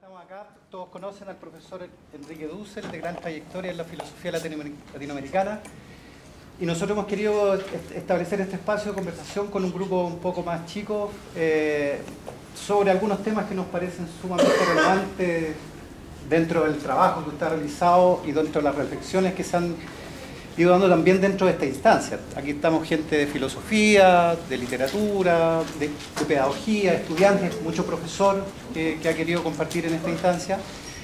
Estamos acá, todos conocen al profesor Enrique Dussel, de gran trayectoria en la filosofía latinoamericana, y nosotros hemos querido establecer este espacio de conversación con un grupo un poco más chico sobre algunos temas que nos parecen sumamente relevantes dentro del trabajo que usted ha realizado y dentro de las reflexiones que se han ido dando también dentro de esta instancia. Aquí estamos gente de filosofía, de literatura, de pedagogía, estudiantes, mucho profesor que ha querido compartir en esta instancia.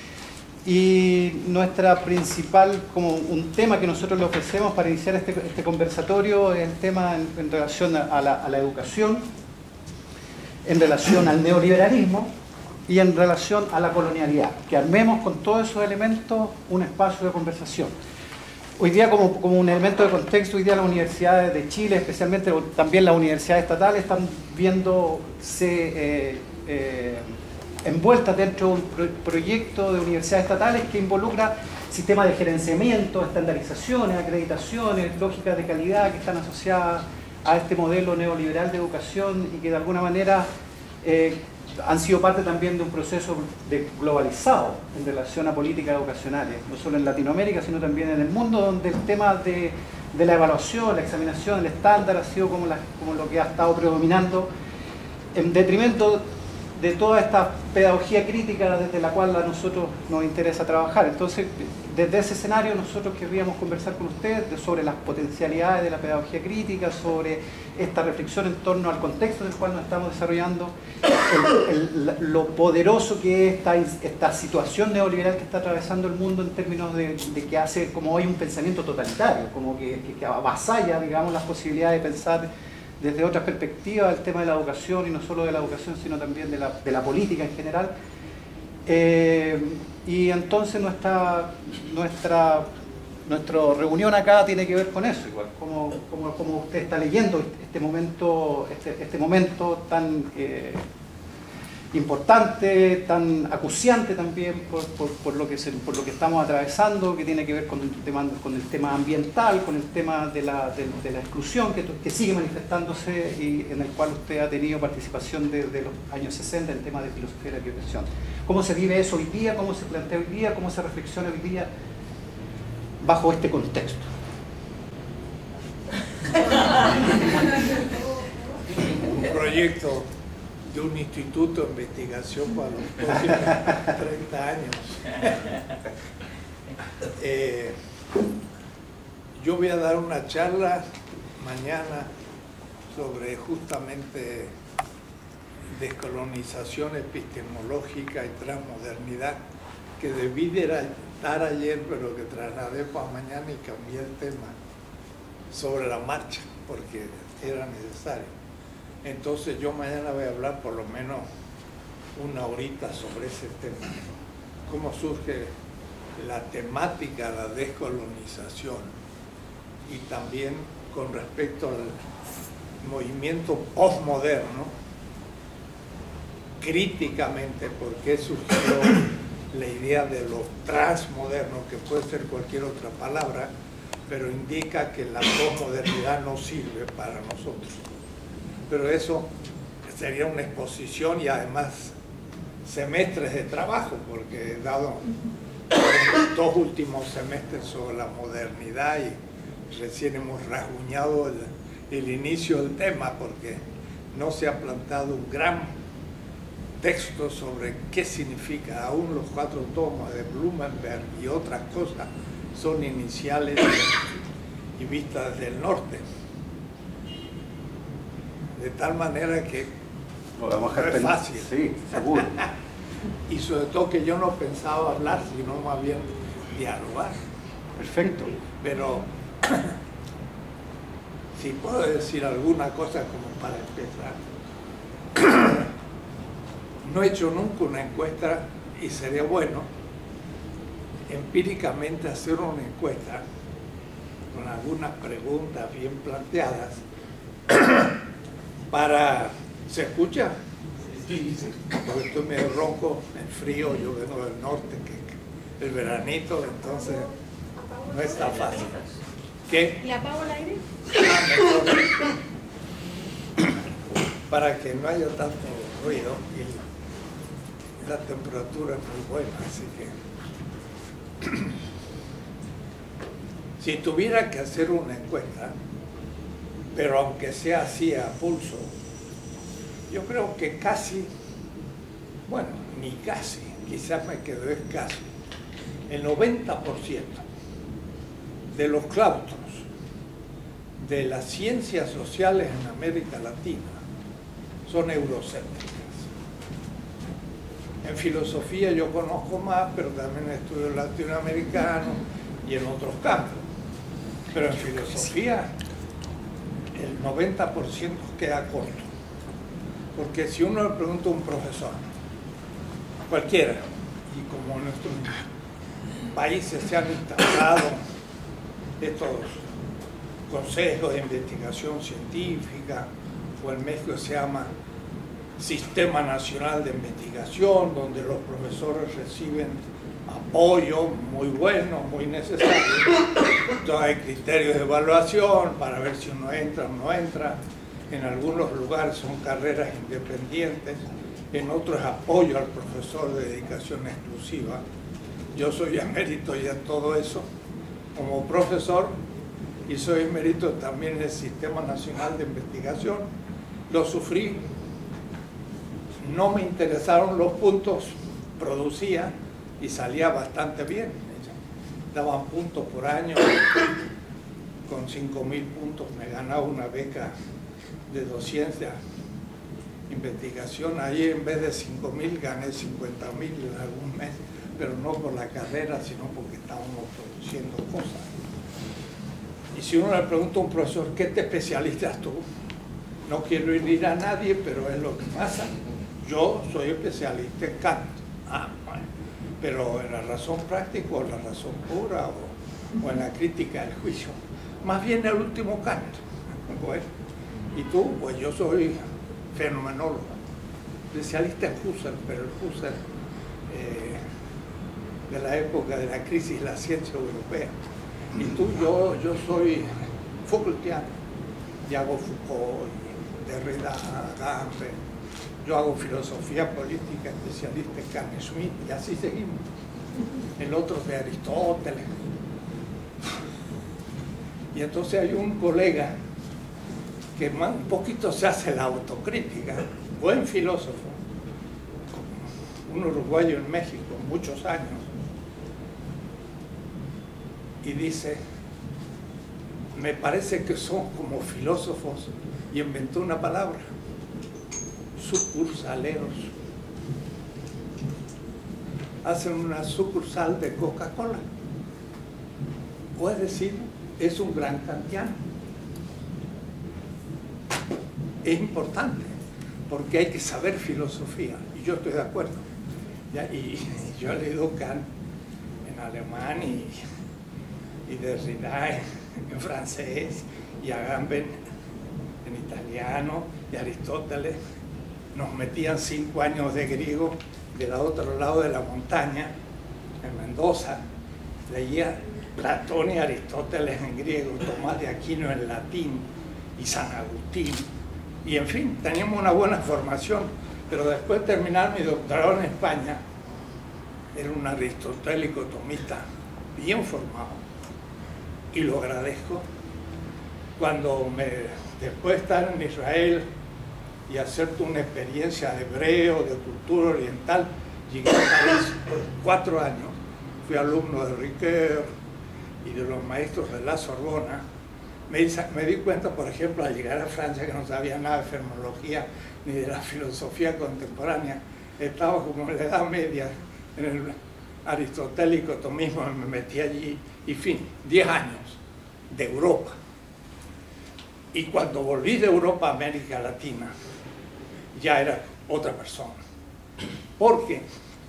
Y nuestra principal, como un tema que nosotros le ofrecemos para iniciar este conversatorio, es el tema en relación a la educación, en relación al neoliberalismo y en relación a la colonialidad. Que armemos con todos esos elementos un espacio de conversación. Hoy día, como un elemento de contexto, hoy día las universidades de Chile, especialmente también las universidades estatales, están viéndose envueltas dentro de un proyecto de universidades estatales que involucra sistemas de gerenciamiento, estandarizaciones, acreditaciones, lógicas de calidad que están asociadas a este modelo neoliberal de educación y que de alguna manera han sido parte también de un proceso globalizado en relación a políticas educacionales, no solo en Latinoamérica, sino también en el mundo, donde el tema de la evaluación, la examinación, el estándar ha sido como lo que ha estado predominando, en detrimento de toda esta pedagogía crítica desde la cual a nosotros nos interesa trabajar. Entonces, desde ese escenario nosotros querríamos conversar con ustedes sobre las potencialidades de la pedagogía crítica, sobre esta reflexión en torno al contexto en el cual nos estamos desarrollando, lo poderoso que es esta situación neoliberal que está atravesando el mundo en términos de que hace como hoy un pensamiento totalitario, como que avasalla, digamos, las posibilidades de pensar desde otras perspectivas el tema de la educación, y no solo de la educación, sino también de la política en general. Y entonces nuestra reunión acá tiene que ver con eso, igual, como usted está leyendo este momento tan importante, tan acuciante también por lo que estamos atravesando, que tiene que ver con el tema ambiental, con el tema de la exclusión que sigue manifestándose y en el cual usted ha tenido participación desde los años 60 en el tema de filosofía de la educación. ¿Cómo se vive eso hoy día? ¿Cómo se plantea hoy día? ¿Cómo se reflexiona hoy día bajo este contexto? Un proyecto de un instituto de investigación para los próximos 30 años. Yo voy a dar una charla mañana sobre justamente descolonización epistemológica y transmodernidad, que debí de dar ayer, pero que trasladé para mañana y cambié el tema sobre la marcha, porque era necesario. Entonces yo mañana voy a hablar por lo menos una horita sobre ese tema. Cómo surge la temática de la descolonización y también con respecto al movimiento postmoderno, críticamente, por qué surgió la idea de lo transmoderno, que puede ser cualquier otra palabra, pero indica que la postmodernidad no sirve para nosotros. Pero eso sería una exposición y además semestres de trabajo, porque he dado los 2 últimos semestres sobre la modernidad y recién hemos rasguñado el inicio del tema, porque no se ha plantado un gran texto sobre qué significa. Aún los 4 tomos de Blumenberg y otras cosas son iniciales y vistas desde el norte. De tal manera que no es fácil. Sí, seguro. Y sobre todo que yo no pensaba hablar, sino más bien dialogar. Perfecto. Pero si puedo decir alguna cosa como para empezar. No he hecho nunca una encuesta y sería bueno empíricamente hacer una encuesta con algunas preguntas bien planteadas para... ¿Se escucha? Sí, sí. Porque estoy medio ronco, en frío, yo vengo del norte, que el veranito, entonces no está fácil. ¿Qué? ¿Le apago el aire? Para que no haya tanto ruido. la temperatura es muy buena, así que si tuviera que hacer una encuesta, pero aunque sea así a pulso, yo creo que casi, bueno, ni casi, quizás me quedó escaso, el 90% de los claustros de las ciencias sociales en América Latina son eurocéntricas. En filosofía yo conozco más, pero también estudio latinoamericano y en otros campos. Pero en filosofía el 90% queda corto. Porque si uno le pregunta a un profesor, cualquiera, y como en nuestros países se han instalado estos consejos de investigación científica, o en México se llama Sistema Nacional de Investigación, donde los profesores reciben apoyo muy bueno, muy necesario. Entonces hay criterios de evaluación para ver si uno entra o no entra. En algunos lugares son carreras independientes, en otros apoyo al profesor de dedicación exclusiva. Yo soy emérito ya en todo eso como profesor y soy emérito también en el Sistema Nacional de Investigación. Lo sufrí, no me interesaron los puntos, producía y salía bastante bien. Daban puntos por año, con 5.000 puntos me ganaba una beca de docencia, investigación. Ahí en vez de 5.000 gané 50.000 en algún mes, pero no por la carrera, sino porque estábamos produciendo cosas. Y si uno le pregunta a un profesor, ¿qué te especializas tú? No quiero ir a nadie, pero es lo que pasa. Yo soy especialista en Kant. Ah, bueno. Pero en la razón práctica o en la razón pura o en la crítica del juicio. Más bien el último Kant. Bueno, y tú, pues yo soy fenomenólogo, especialista en Husserl, pero el Husserl de la época de la crisis de la ciencia europea. Y tú, yo soy Foucaultiano, y hago Foucault, y Derrida, Agamben. Yo hago filosofía política, especialista en Carl Schmitt, y así seguimos. El otro es de Aristóteles. Y entonces hay un colega que un poquito se hace la autocrítica, buen filósofo, un uruguayo en México, muchos años, y dice, me parece que son como filósofos, y inventó una palabra, sucursaleros. Hacen una sucursal de Coca-Cola. Puede decir, es un gran kantiano. Es importante, porque hay que saber filosofía, y yo estoy de acuerdo. Y yo he leído Kant en alemán y Derrida en francés, y Agamben en italiano, y Aristóteles. Nos metían 5 años de griego del otro lado de la montaña, en Mendoza. Leía Platón y Aristóteles en griego, Tomás de Aquino en latín y San Agustín. Y en fin, teníamos una buena formación, pero después de terminar mi doctorado en España, era un aristotélico tomista bien formado. Y lo agradezco. Cuando después de estar en Israel y hacerte una experiencia de hebreo, de cultura oriental, llegué a París 4 años, fui alumno de Ricoeur y de los maestros de la Sorbona. Me di cuenta, por ejemplo, al llegar a Francia, que no sabía nada de fenomenología ni de la filosofía contemporánea. Estaba como en la Edad Media, en el aristotélico tomismo, me metí allí, y fin, 10 años de Europa. Y cuando volví de Europa a América Latina, ya era otra persona. Porque,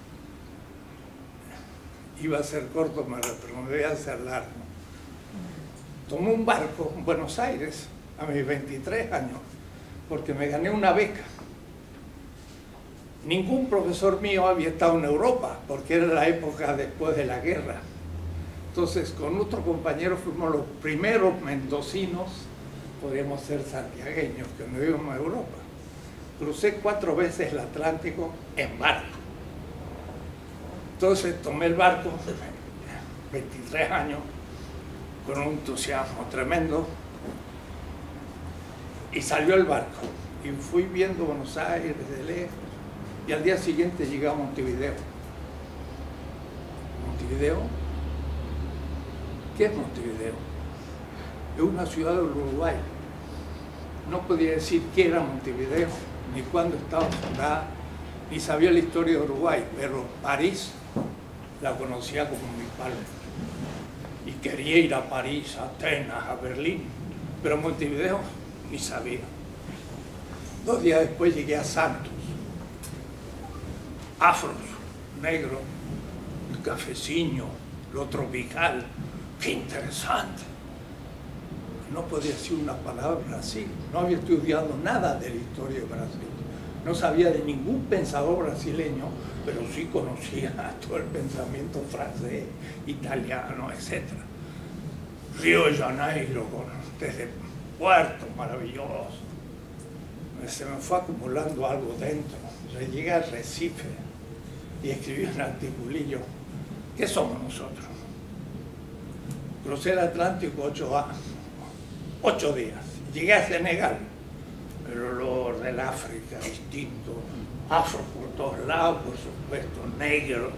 iba a ser corto, pero me voy a hacer largo. Tomé un barco en Buenos Aires a mis 23 años porque me gané una beca. Ningún profesor mío había estado en Europa porque era la época después de la guerra. Entonces, con otro compañero fuimos los primeros mendocinos, podríamos ser santiagueños, que no íbamos a Europa. Crucé 4 veces el Atlántico en barco. Entonces tomé el barco, 23 años, con un entusiasmo tremendo, y salió el barco. Y fui viendo Buenos Aires desde lejos, y al día siguiente llegué a Montevideo. ¿Montevideo? ¿Qué es Montevideo? Es una ciudad del Uruguay. No podía decir qué era Montevideo, ni cuándo estaba fundada, ni sabía la historia de Uruguay, pero París la conocía como mi padre. Y quería ir a París, a Atenas, a Berlín, pero Montevideo ni sabía. 2 días después llegué a Santos. Afros, negro, el cafecino, lo tropical, qué interesante. No podía decir una palabra Brasil, no había estudiado nada de la historia de Brasil. No sabía de ningún pensador brasileño, pero sí conocía todo el pensamiento francés, italiano, etc. Río de Janeiro, desde puertos maravillosos. Se me fue acumulando algo dentro. Llegué al Recife y escribí un articulillo. ¿Qué somos nosotros? Crucé el Atlántico 8 días. Llegué a Senegal. El olor del África distinto, afro por todos lados, por supuesto, negro.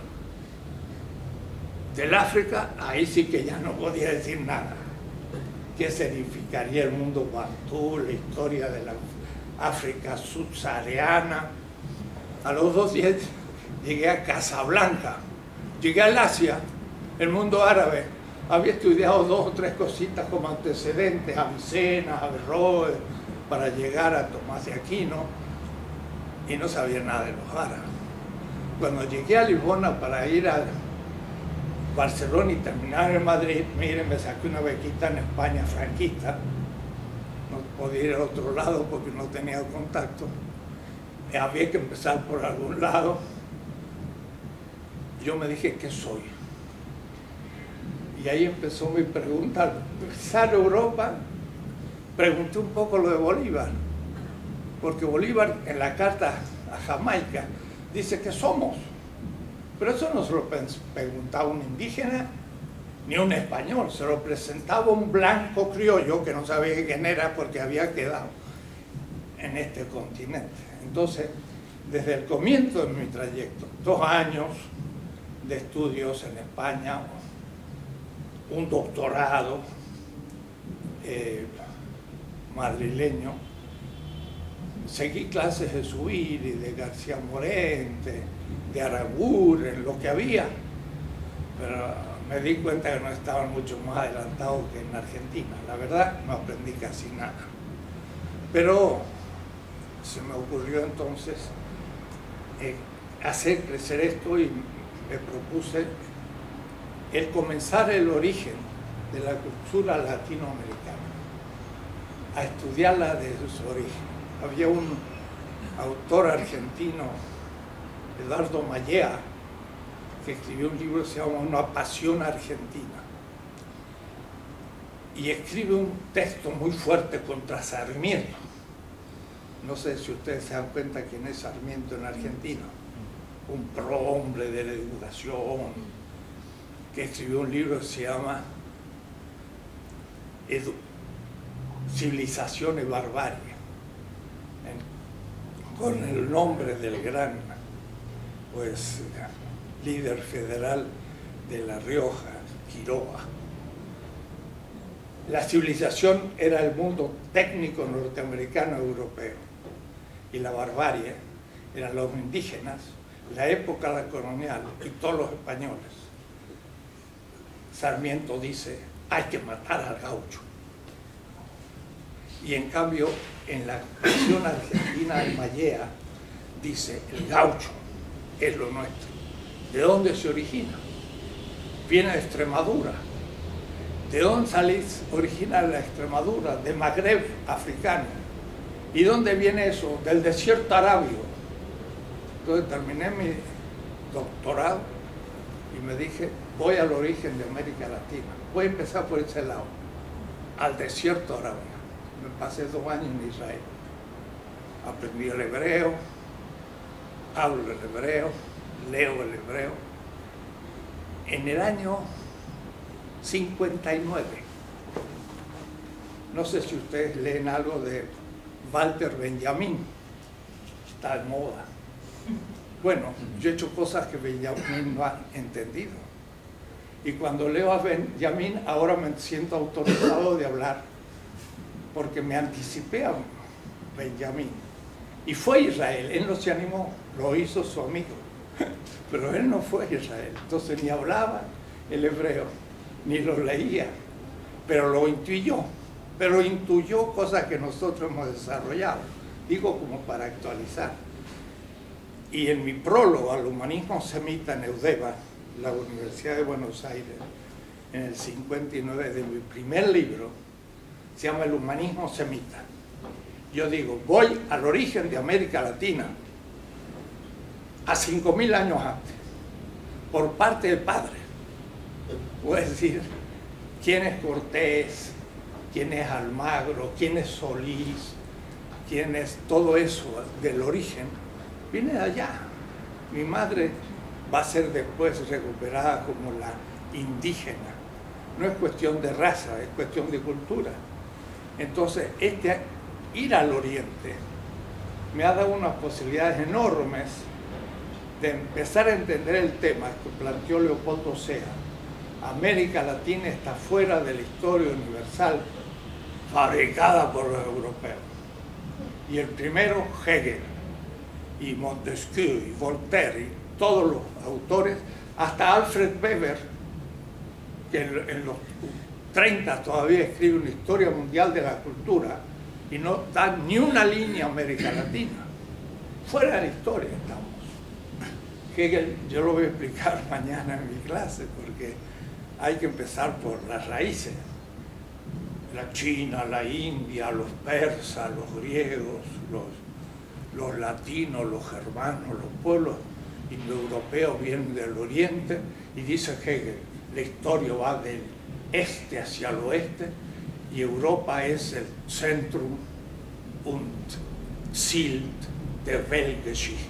Del África, ahí sí que ya no podía decir nada. ¿Qué significaría el mundo bantú, la historia de la África subsahariana? A los 2 días llegué a Casablanca, llegué al Asia, el mundo árabe. Había estudiado 2 o 3 cositas como antecedentes, Avicena, Averroes, para llegar a Tomás de Aquino, y no sabía nada de los árabes. Cuando llegué a Lisbona para ir a Barcelona y terminar en Madrid, miren, me saqué una bequita en España franquista, no podía ir al otro lado porque no tenía contacto, y había que empezar por algún lado. Yo me dije, ¿qué soy? Y ahí empezó mi pregunta. Al empezar Europa, pregunté un poco lo de Bolívar, porque Bolívar en la carta a Jamaica dice que somos, pero eso no se lo preguntaba un indígena ni un español, se lo presentaba un blanco criollo que no sabía quién era porque había quedado en este continente. Entonces, desde el comienzo de mi trayecto, 2 años de estudios en España, un doctorado madrileño, seguí clases de Zubiri, de García Morente, de Araguren, lo que había, pero me di cuenta que no estaban mucho más adelantados que en Argentina. La verdad, no aprendí casi nada. Pero se me ocurrió entonces hacer crecer esto y me propuse el comenzar el origen de la cultura latinoamericana, a estudiarla desde su origen. Había un autor argentino, Eduardo Mallea, que escribió un libro que se llama Una pasión argentina, y escribe un texto muy fuerte contra Sarmiento. No sé si ustedes se dan cuenta quién es Sarmiento en Argentina, un prohombre de la educación, que escribió un libro que se llama Civilización y Barbarie, con el nombre del gran líder federal de La Rioja, Quiroga. La civilización era el mundo técnico norteamericano europeo, y la barbarie eran los indígenas, la época colonial y todos los españoles. Sarmiento dice, hay que matar al gaucho. Y en cambio, en la versión argentina de Mallea, dice, el gaucho es lo nuestro. ¿De dónde se origina? Viene de Extremadura. ¿De dónde origina la Extremadura? De Magreb africano. ¿Y dónde viene eso? Del desierto arábigo. Entonces terminé mi doctorado y me dije, voy al origen de América Latina. Voy a empezar por ese lado, al desierto arábigo. Me pasé 2 años en Israel. Aprendí el hebreo, hablo el hebreo, leo el hebreo, En el año 59, no sé si ustedes leen algo de Walter Benjamin, está de moda. Bueno, yo he hecho cosas que Benjamin no ha entendido. Y cuando leo a Benjamin, ahora me siento autorizado de hablar, porque me anticipé a Benjamin. Y fue a Israel, él no se animó, lo hizo su amigo. Pero él no fue a Israel, entonces ni hablaba el hebreo, ni lo leía, pero lo intuyó. Pero intuyó cosas que nosotros hemos desarrollado, digo como para actualizar. Y en mi prólogo al humanismo semita en Eudeva, la Universidad de Buenos Aires, en el 59, de mi primer libro, se llama El humanismo semita. Yo digo, voy al origen de América Latina, a 5.000 años antes, por parte del padre. Es decir, quién es Cortés, quién es Almagro, quién es Solís, quién es todo eso del origen, viene de allá. Mi madre va a ser después recuperada como la indígena. No es cuestión de raza, es cuestión de cultura. Entonces, ir al oriente me ha dado unas posibilidades enormes de empezar a entender el tema que planteó Leopoldo Sea. América Latina está fuera de la historia universal fabricada por los europeos. Y el primero, Hegel, y Montesquieu, y Voltaire, y todos los autores, hasta Alfred Weber, que en los 30 todavía escribe una historia mundial de la cultura, y no da ni una línea a América Latina. Fuera de la historia estamos. Hegel, yo lo voy a explicar mañana en mi clase, porque hay que empezar por las raíces. La China, la India, los persas, los griegos, los latinos, los germanos, los pueblos indoeuropeos vienen del oriente, y dice Hegel, la historia va del este hacia el oeste, y Europa es el Zentrum und Ziel der Weltgeschichte.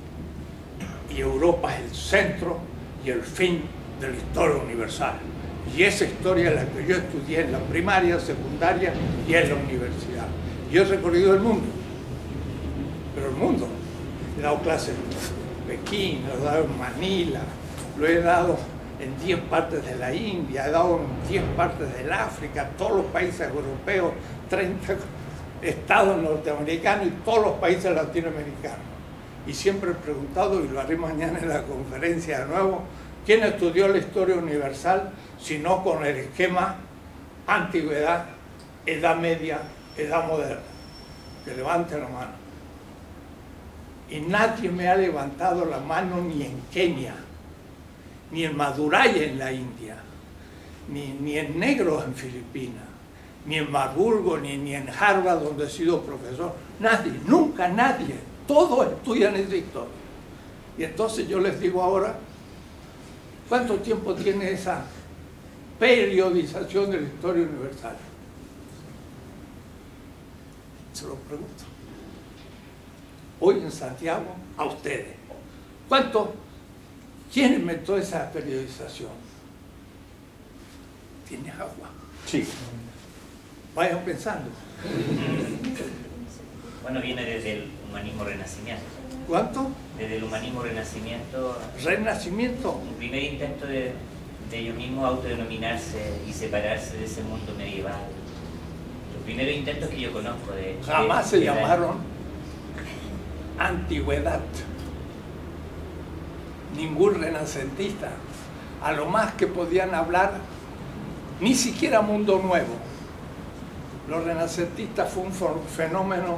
Y Europa es el centro y el fin de la historia universal. Y esa historia es la que yo estudié en la primaria, secundaria y en la universidad. Yo he recorrido el mundo, pero el mundo. He dado clases en Pekín, lo he dado en Manila, lo he dado en 10 partes de la India, he dado en 10 partes del África, todos los países europeos, 30 estados norteamericanos y todos los países latinoamericanos. Y siempre he preguntado, y lo haré mañana en la conferencia de nuevo, ¿quién estudió la historia universal si no con el esquema antigüedad, edad media, edad moderna? Que levante la mano. Y nadie me ha levantado la mano ni en Kenia, ni en Madurai en la India, ni en Negros en Filipinas, ni en Marburgo, ni en Harvard donde he sido profesor. Nadie, nunca nadie. Todos estudian esa historia. Y entonces yo les digo ahora, ¿cuánto tiempo tiene esa periodización de la historia universal? Se lo pregunto. Hoy en Santiago, a ustedes. ¿Cuánto? ¿Quién inventó esa periodización? ¿Tiene agua? Sí. Vayan pensando. Bueno, viene desde el humanismo renacimiento. ¿Cuánto? Desde el humanismo renacimiento. Renacimiento. El primer intento de ellos mismos autodenominarse y separarse de ese mundo medieval. Los primeros intentos que yo conozco de... Jamás se llamaron antigüedad. Ningún renacentista. A lo más que podían hablar, ni siquiera mundo nuevo. Los renacentistas fue un fenómeno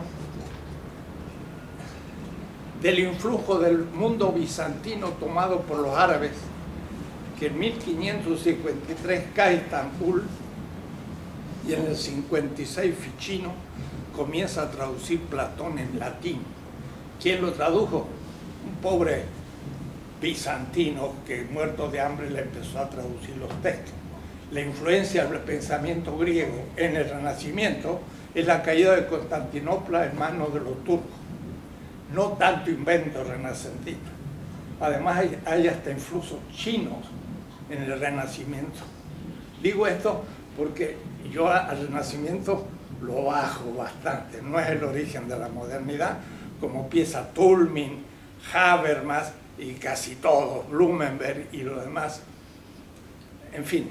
del influjo del mundo bizantino tomado por los árabes, que en 1553 cae Estambul y en el 56 Ficino comienza a traducir Platón en latín. ¿Quién lo tradujo? Un pobre bizantino que muerto de hambre le empezó a traducir los textos. La influencia del pensamiento griego en el Renacimiento es la caída de Constantinopla en manos de los turcos. No tanto invento renacentista. Además hay hasta influxos chinos en el Renacimiento. Digo esto porque yo al Renacimiento lo bajo bastante, no es el origen de la modernidad, como piensa Toulmin, Habermas y casi todos, Blumenberg y lo demás. En fin,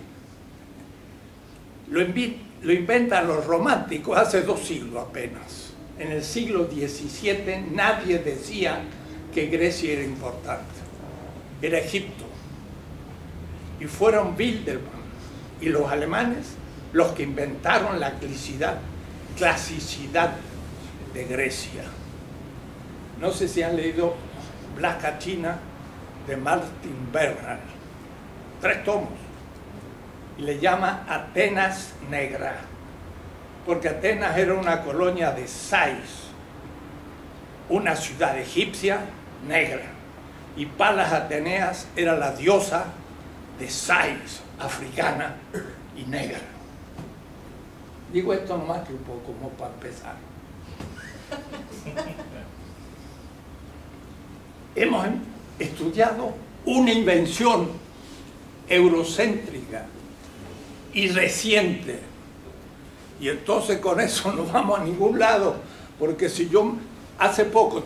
lo inventan los románticos hace 2 siglos apenas. En el siglo XVII nadie decía que Grecia era importante, era Egipto. Y fueron Bildermann y los alemanes los que inventaron la clasicidad de Grecia. No sé si han leído Blanca China de Martin Bernhard, 3 tomos, y le llama Atenas Negra, porque Atenas era una colonia de Sais, una ciudad egipcia negra, y Palas Ateneas era la diosa de Sais, africana y negra. Digo esto nomás que un poco como para empezar. Hemos estudiado una invención eurocéntrica y reciente, y entonces con eso no vamos a ningún lado, porque si yo hace poco,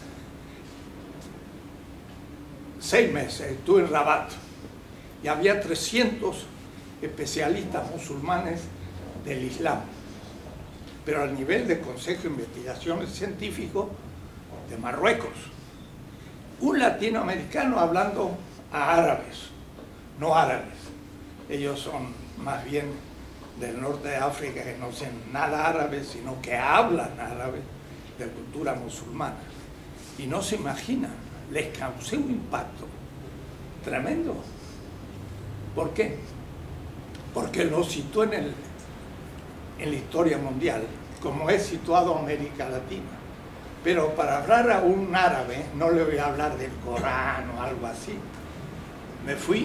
6 meses, estuve en Rabat y había 300 especialistas musulmanes del Islam, pero al nivel de Consejo de Investigaciones Científicas de Marruecos. Un latinoamericano hablando a árabes, no árabes. Ellos son más bien del norte de África, que no son nada árabes, sino que hablan árabe, de cultura musulmana. Y no se imaginan, les causé un impacto tremendo. ¿Por qué? Porque lo situó en la historia mundial, como he situado América Latina. Pero para hablar a un árabe, no le voy a hablar del Corán o algo así. Me fui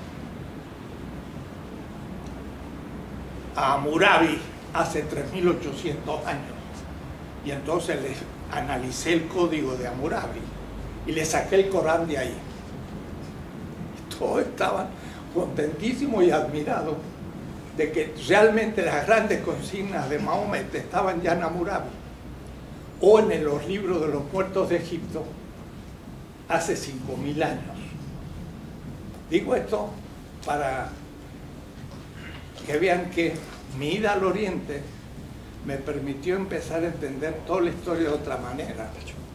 a Hammurabi hace 3.800 años y entonces les analicé el código de Hammurabi y le saqué el Corán de ahí. Todos estaban contentísimos y admirados de que realmente las grandes consignas de Mahomet estaban ya en Hammurabi o en los libros de los muertos de Egipto hace 5.000 años. Digo esto para que vean que mi ida al Oriente me permitió empezar a entender toda la historia de otra manera,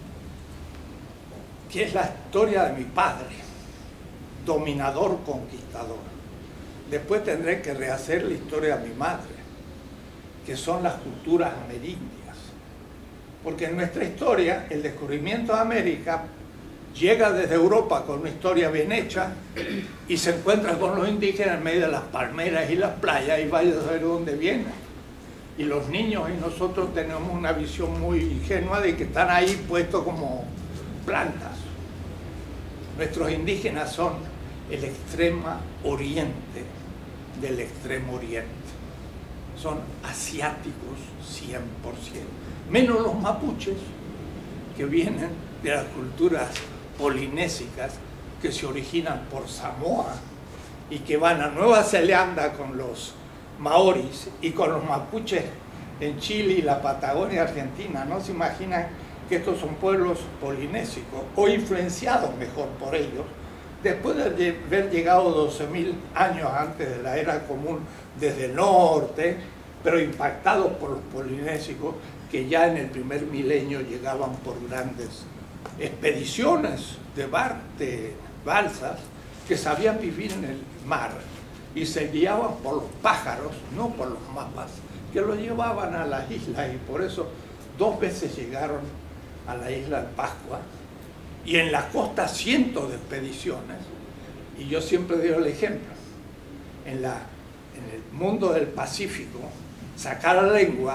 que es la historia de mi padre, dominador, conquistador. Después tendré que rehacer la historia de mi madre, que son las culturas amerindias. Porque en nuestra historia, el descubrimiento de América llega desde Europa con una historia bien hecha y se encuentra con los indígenas en medio de las palmeras y las playas y vaya a saber dónde vienen. Y los niños y nosotros tenemos una visión muy ingenua de que están ahí puestos como plantas. Nuestros indígenas son el extremo oriente del extremo oriente. Son asiáticos 100%. Menos los mapuches, que vienen de las culturas polinésicas que se originan por Samoa y que van a Nueva Zelanda con los maoris y con los mapuches en Chile y la Patagonia Argentina. No se imaginan que estos son pueblos polinésicos o influenciados mejor por ellos, después de haber llegado 12.000 años antes de la era común desde el norte, pero impactados por los polinésicos que ya en el primer milenio llegaban por grandes expediciones de balsas que sabían vivir en el mar y se guiaban por los pájaros, no por los mapas, que los llevaban a las islas, y por eso 2 veces llegaron a la isla de Pascua, y en la costa cientos de expediciones. Y yo siempre doy el ejemplo, en el mundo del Pacífico, sacar la lengua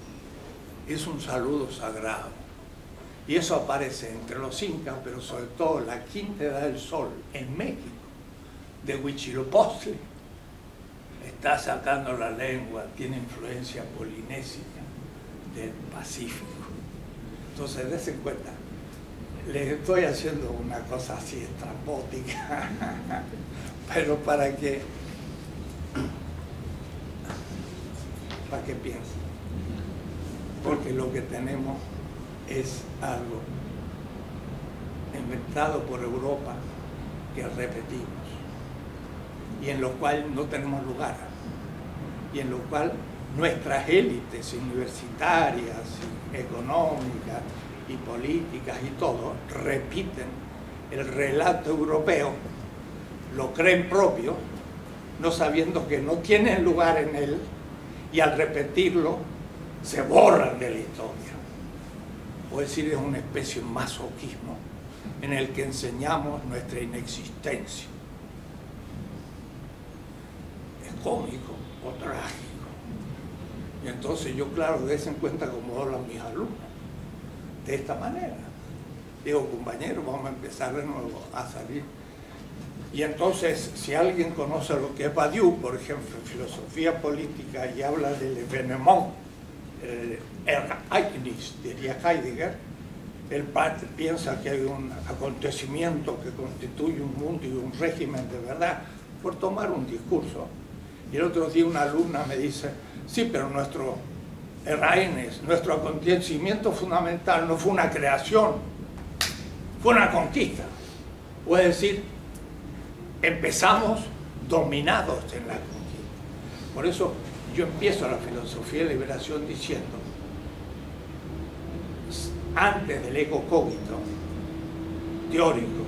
es un saludo sagrado, y eso aparece entre los incas, pero sobre todo la quinta edad del sol en México, de Huitzilopochtli, está sacando la lengua, tiene influencia polinésica del Pacífico. Entonces, dense cuenta, les estoy haciendo una cosa así estrambótica pero para que piensen. Porque lo que tenemos es algo inventado por Europa que repetimos y en lo cual no tenemos lugar y en lo cual nuestras élites universitarias, económicas y políticas y todo repiten el relato europeo, lo creen propio, no sabiendo que no tienen lugar en él, y al repetirlo se borran de la historia. O decir, es una especie de masoquismo en el que enseñamos nuestra inexistencia. Es cómico o trágico. Y entonces yo, claro, des en cuenta cómo hablan mis alumnos. De esta manera. Digo, compañeros, vamos a empezar de nuevo a salir. Y entonces, si alguien conoce lo que es Badiou, por ejemplo, en filosofía política, y habla del événement, el Ereignis, diría Heidegger, él piensa que hay un acontecimiento que constituye un mundo y un régimen de verdad, por tomar un discurso. Y el otro día una alumna me dice, sí, pero nuestro Ereignis, nuestro acontecimiento fundamental no fue una creación, fue una conquista. O es decir, empezamos dominados en la conquista. Por eso yo empiezo la filosofía de liberación diciendo, antes del ego cogito teórico,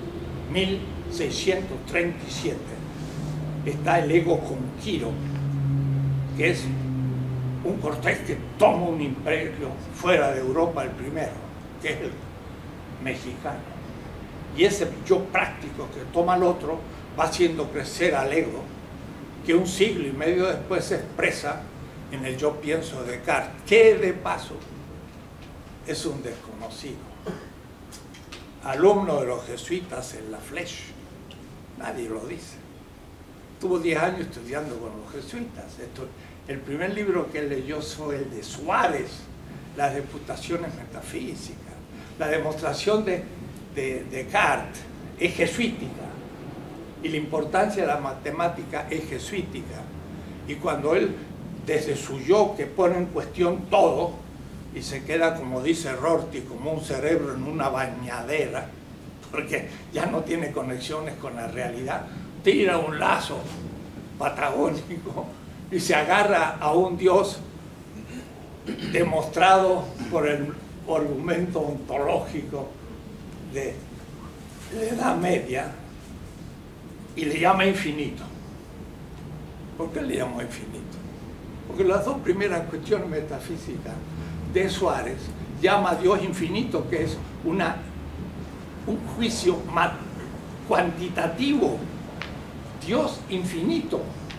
1637, está el ego conquiro, que es un Cortés que toma un imperio fuera de Europa, el primero, que es el mexicano. Y ese yo práctico que toma el otro va haciendo crecer al ego, que un siglo y medio después se expresa en el yo pienso de Descartes, que de paso es un desconocido. Alumno de los jesuitas en La Flèche, nadie lo dice. Tuvo 10 años estudiando con los jesuitas. El primer libro que leyó fue el de Suárez, las disputaciones metafísicas, la demostración de Descartes es jesuítica y la importancia de la matemática es jesuítica, y cuando él desde su yo que pone en cuestión todo y se queda, como dice Rorty, como un cerebro en una bañadera porque ya no tiene conexiones con la realidad, tira un lazo patagónico y se agarra a un Dios demostrado por el argumento ontológico de la Edad Media y le llama infinito. ¿Por qué le llamó infinito? Porque las dos primeras cuestiones metafísicas de Suárez llama a Dios infinito, que es un juicio cuantitativo. Dios infinito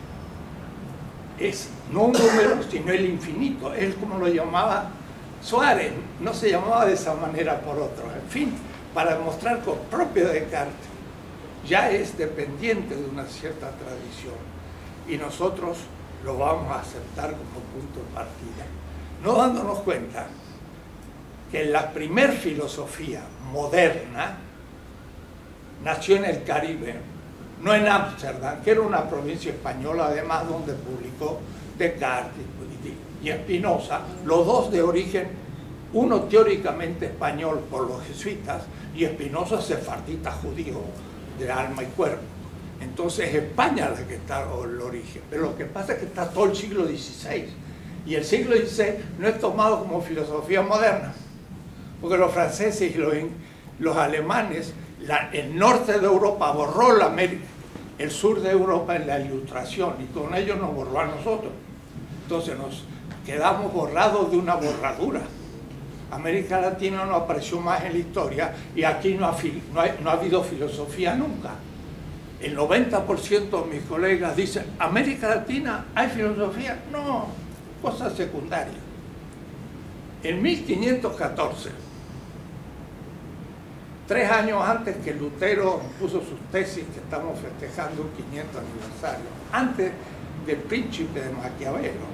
es no un número, sino el infinito. Él, como lo llamaba Suárez, no se llamaba de esa manera por otros. En fin, para demostrar que el propio Descartes ya es dependiente de una cierta tradición y nosotros lo vamos a aceptar como punto de partida, no dándonos cuenta que la primer filosofía moderna nació en el Caribe, no en Ámsterdam, que era una provincia española además donde publicó Descartes y Spinoza, los dos de origen, uno teóricamente español por los jesuitas y Spinoza sefardita judío de alma y cuerpo. Entonces España es la que está el origen, pero lo que pasa es que está todo el siglo XVI y el siglo XVI no es tomado como filosofía moderna, porque los franceses y los alemanes, el norte de Europa borró el sur de Europa en la Ilustración y con ello nos borró a nosotros. Entonces nos quedamos borrados de una borradura. América Latina no apareció más en la historia y aquí no ha habido filosofía nunca. El 90% de mis colegas dicen, ¿América Latina hay filosofía? No, cosa secundaria. En 1514, 3 años antes que Lutero puso sus tesis, que estamos festejando un 500 aniversario, antes del Príncipe de Maquiavelo,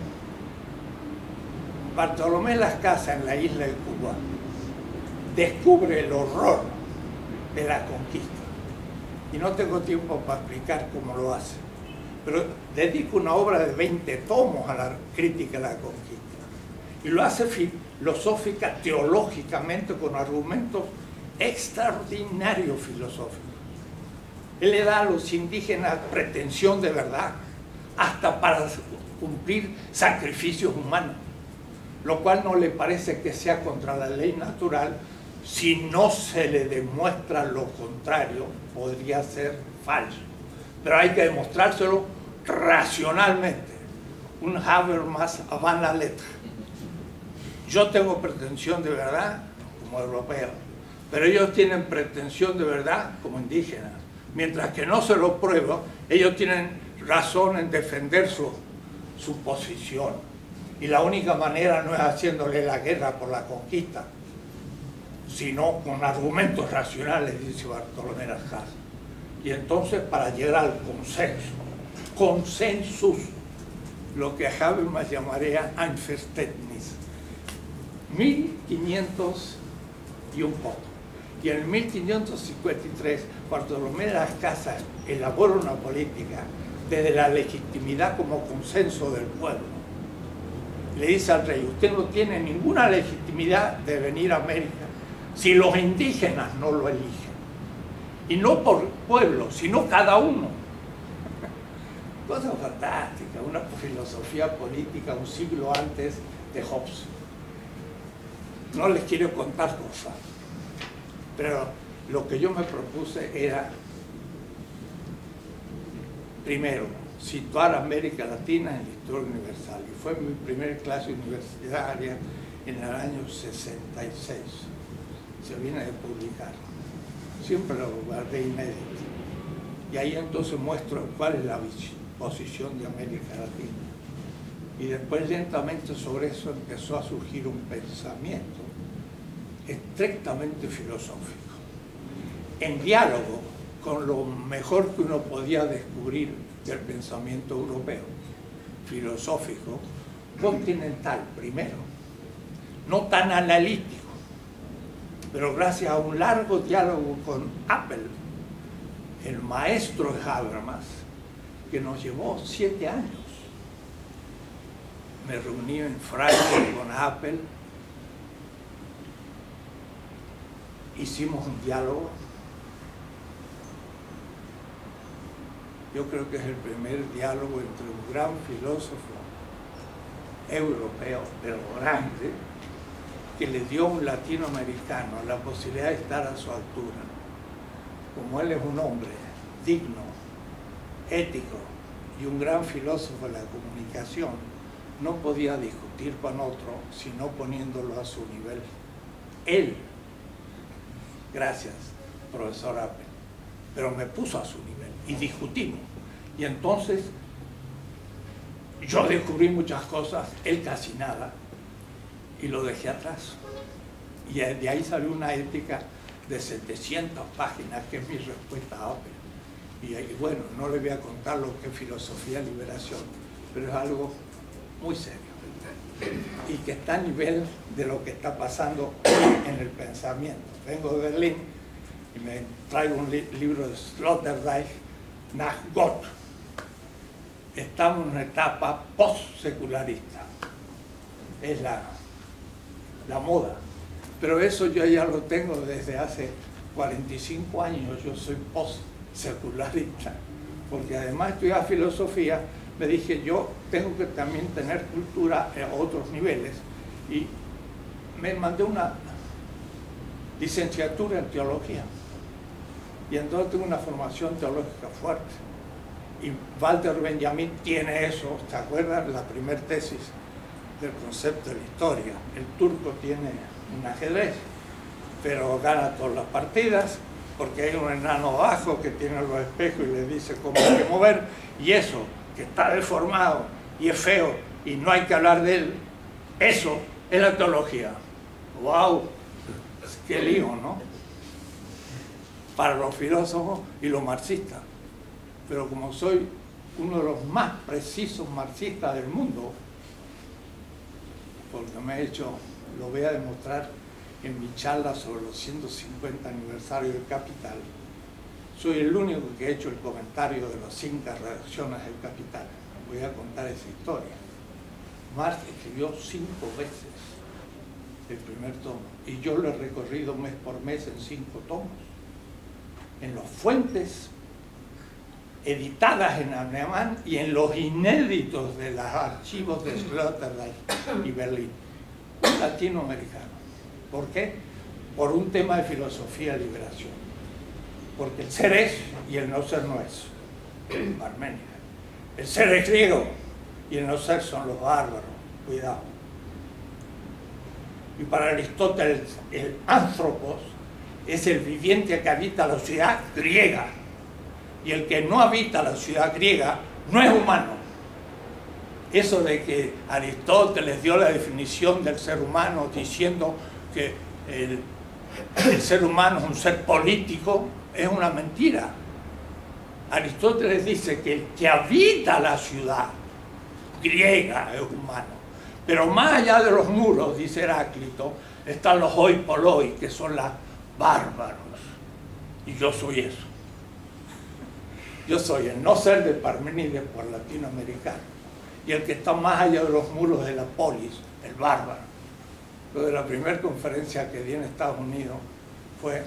Bartolomé Las Casas en la isla de Cuba descubre el horror de la conquista y no tengo tiempo para explicar cómo lo hace. Pero dedico una obra de 20 tomos a la crítica de la conquista. Y lo hace filosófica, teológicamente, con argumentos extraordinarios filosóficos. Él le da a los indígenas pretensión de verdad, hasta para cumplir sacrificios humanos, lo cual no le parece que sea contra la ley natural. Si no se le demuestra lo contrario, podría ser falso. Pero hay que demostrárselo racionalmente. Un Habermas avant la lettre. Yo tengo pretensión de verdad como europeo, pero ellos tienen pretensión de verdad como indígenas. Mientras que no se lo pruebo, ellos tienen razón en defender su posición. Y la única manera no es haciéndole la guerra por la conquista, sino con argumentos racionales, dice Bartolomé Las Casas. Y entonces, para llegar al consensus, lo que Habermas llamaría Einverständnis, 1500 y un poco. Y en 1553, Bartolomé de Las Casas elabora una política desde la legitimidad como consenso del pueblo. Le dice al rey: usted no tiene ninguna legitimidad de venir a América si los indígenas no lo eligen. Y no por pueblo, sino cada uno. Cosa fantástica, una filosofía política un siglo antes de Hobbes. No les quiero contar cosas, pero lo que yo me propuse era, primero, situar a América Latina en la historia universal. Y fue mi primera clase universitaria en el año 66. Se viene de publicar. Siempre lo guardé inédito. Y ahí entonces muestro cuál es la posición de América Latina. Y después lentamente sobre eso empezó a surgir un pensamiento estrictamente filosófico, en diálogo con lo mejor que uno podía descubrir del pensamiento europeo, filosófico, continental primero, no tan analítico, pero gracias a un largo diálogo con Apel, el maestro de Habermas, que nos llevó 7 años. Me reuní en Frankfurt con Apel, hicimos un diálogo. Yo creo que es el primer diálogo entre un gran filósofo europeo, pero grande, que le dio a un latinoamericano la posibilidad de estar a su altura. Como él es un hombre digno, ético y un gran filósofo de la comunicación, no podía discutir con otro sino poniéndolo a su nivel. Él, gracias, profesor Apel, pero me puso a su nivel y discutimos. Y entonces yo descubrí muchas cosas, él casi nada, y lo dejé atrás. Y de ahí salió una ética de 700 páginas, que es mi respuesta a Apel. Y bueno, no le voy a contar lo que es filosofía de liberación, pero es algo muy serio y que está a nivel de lo que está pasando en el pensamiento. Vengo de Berlín y me traigo un libro de Sloterdijk, Nach Gott. Estamos en una etapa post-secularista, es la moda, pero eso yo ya lo tengo desde hace 45 años. Yo soy post-secularista, porque además estudiaba filosofía. Me dije, yo tengo que también tener cultura a otros niveles, y me mandé una licenciatura en teología, y entonces tengo una formación teológica fuerte. Y Walter Benjamin tiene eso, ¿te acuerdas? La primera tesis del concepto de la historia. El turco tiene un ajedrez, pero gana todas las partidas, porque hay un enano bajo que tiene los espejos y le dice cómo hay que mover, y eso, que está deformado y es feo y no hay que hablar de él, eso es la teología. ¡Wow! ¡Qué lío!, ¿no? Para los filósofos y los marxistas. Pero como soy uno de los más precisos marxistas del mundo, porque me he hecho, lo voy a demostrar en mi charla sobre los 150 aniversarios del Capital, Soy el único que ha hecho el comentario de las 5 redacciones del Capital. Voy a contar esa historia. Marx escribió 5 veces el primer tomo y yo lo he recorrido mes por mes en 5 tomos. En las fuentes editadas en alemán y en los inéditos de los archivos de Sloterdijk y Berlín. Un latinoamericano. ¿Por qué? Por un tema de filosofía de liberación. Porque el ser es y el no ser no es. Parménides. El ser es griego y el no ser son los bárbaros. Cuidado. Y para Aristóteles, el anthropos es el viviente que habita la ciudad griega. Y el que no habita la ciudad griega no es humano. Eso de que Aristóteles dio la definición del ser humano diciendo que el ser humano es un ser político es una mentira. Aristóteles dice que el que habita la ciudad griega es humano. Pero más allá de los muros, dice Heráclito, están los hoi polloi, que son los bárbaros. Y yo soy eso. Yo soy el no ser de Parménides por latinoamericano. Y el que está más allá de los muros de la polis, el bárbaro. Lo de la primera conferencia que di en Estados Unidos fue: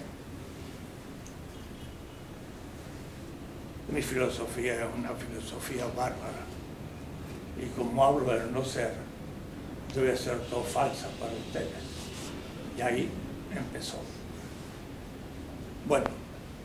mi filosofía es una filosofía bárbara. Y como hablo del no ser, debe ser todo falsa para ustedes. Y ahí empezó. Bueno,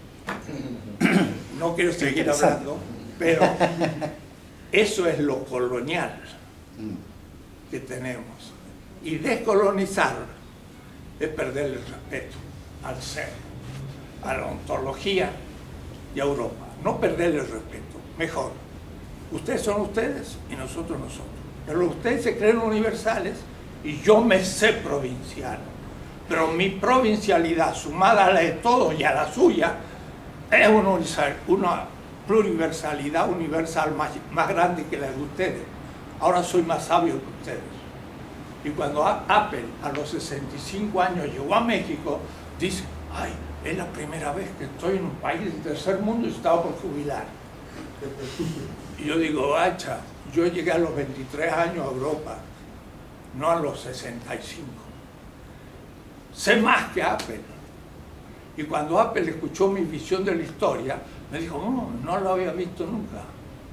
no quiero seguir hablando, pero eso es lo colonial que tenemos. Y descolonizar es perder el respeto al ser, a la ontología y a Europa. No perder el respeto, mejor. Ustedes son ustedes y nosotros nosotros. Pero ustedes se creen universales y yo me sé provincial. Pero mi provincialidad sumada a la de todos y a la suya es una pluriversalidad universal más grande que la de ustedes. Ahora soy más sabio que ustedes. Y cuando Apple a los 65 años llegó a México, dice: ay, es la primera vez que estoy en un país del tercer mundo y estaba por jubilar. Y yo digo: hacha, yo llegué a los 23 años a Europa, no a los 65. Sé más que Apple. Y cuando Apple escuchó mi visión de la historia, me dijo: no lo había visto nunca.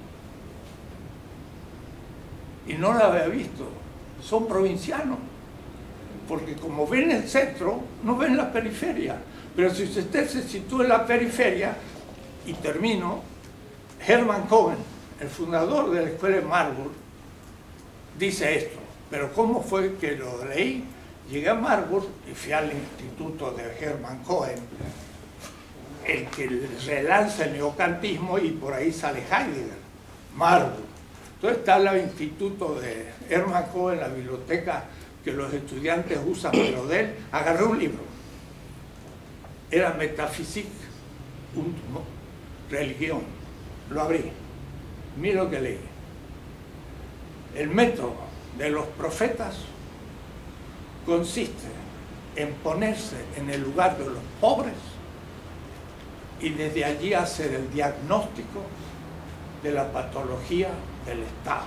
Y no lo había visto. Son provincianos. Porque como ven el centro, no ven la periferia. Pero si usted se sitúa en la periferia, y termino, Hermann Cohen, el fundador de la escuela de Marburg, dice esto. Pero ¿cómo fue que lo leí? Llegué a Marburg y fui al instituto de Hermann Cohen, el que relanza el neocantismo, y por ahí sale Heidegger, Marburg. Entonces está el instituto de Hermann Cohen, la biblioteca que los estudiantes usan, pero de él agarré un libro. Era Metaphysique und Religion. Lo abrí. Mira lo que leí. El método de los profetas consiste en ponerse en el lugar de los pobres y desde allí hacer el diagnóstico de la patología del Estado.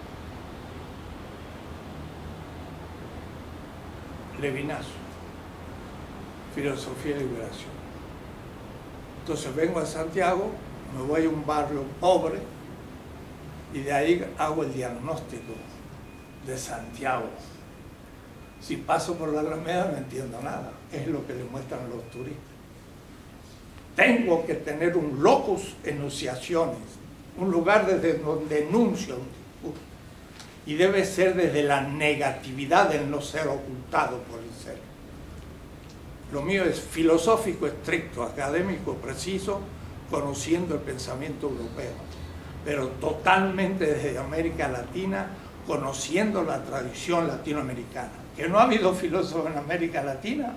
Levinazo, filosofía de liberación. Entonces vengo a Santiago, me voy a un barrio pobre y de ahí hago el diagnóstico de Santiago. Si paso por la Alameda no entiendo nada, es lo que le muestran los turistas. Tengo que tener un locus enunciaciones, un lugar desde donde enuncio un discurso. Y debe ser desde la negatividad del no ser ocultado por el ser. Lo mío es filosófico estricto, académico preciso, conociendo el pensamiento europeo, pero totalmente desde América Latina, conociendo la tradición latinoamericana. Que no ha habido filósofos en América Latina,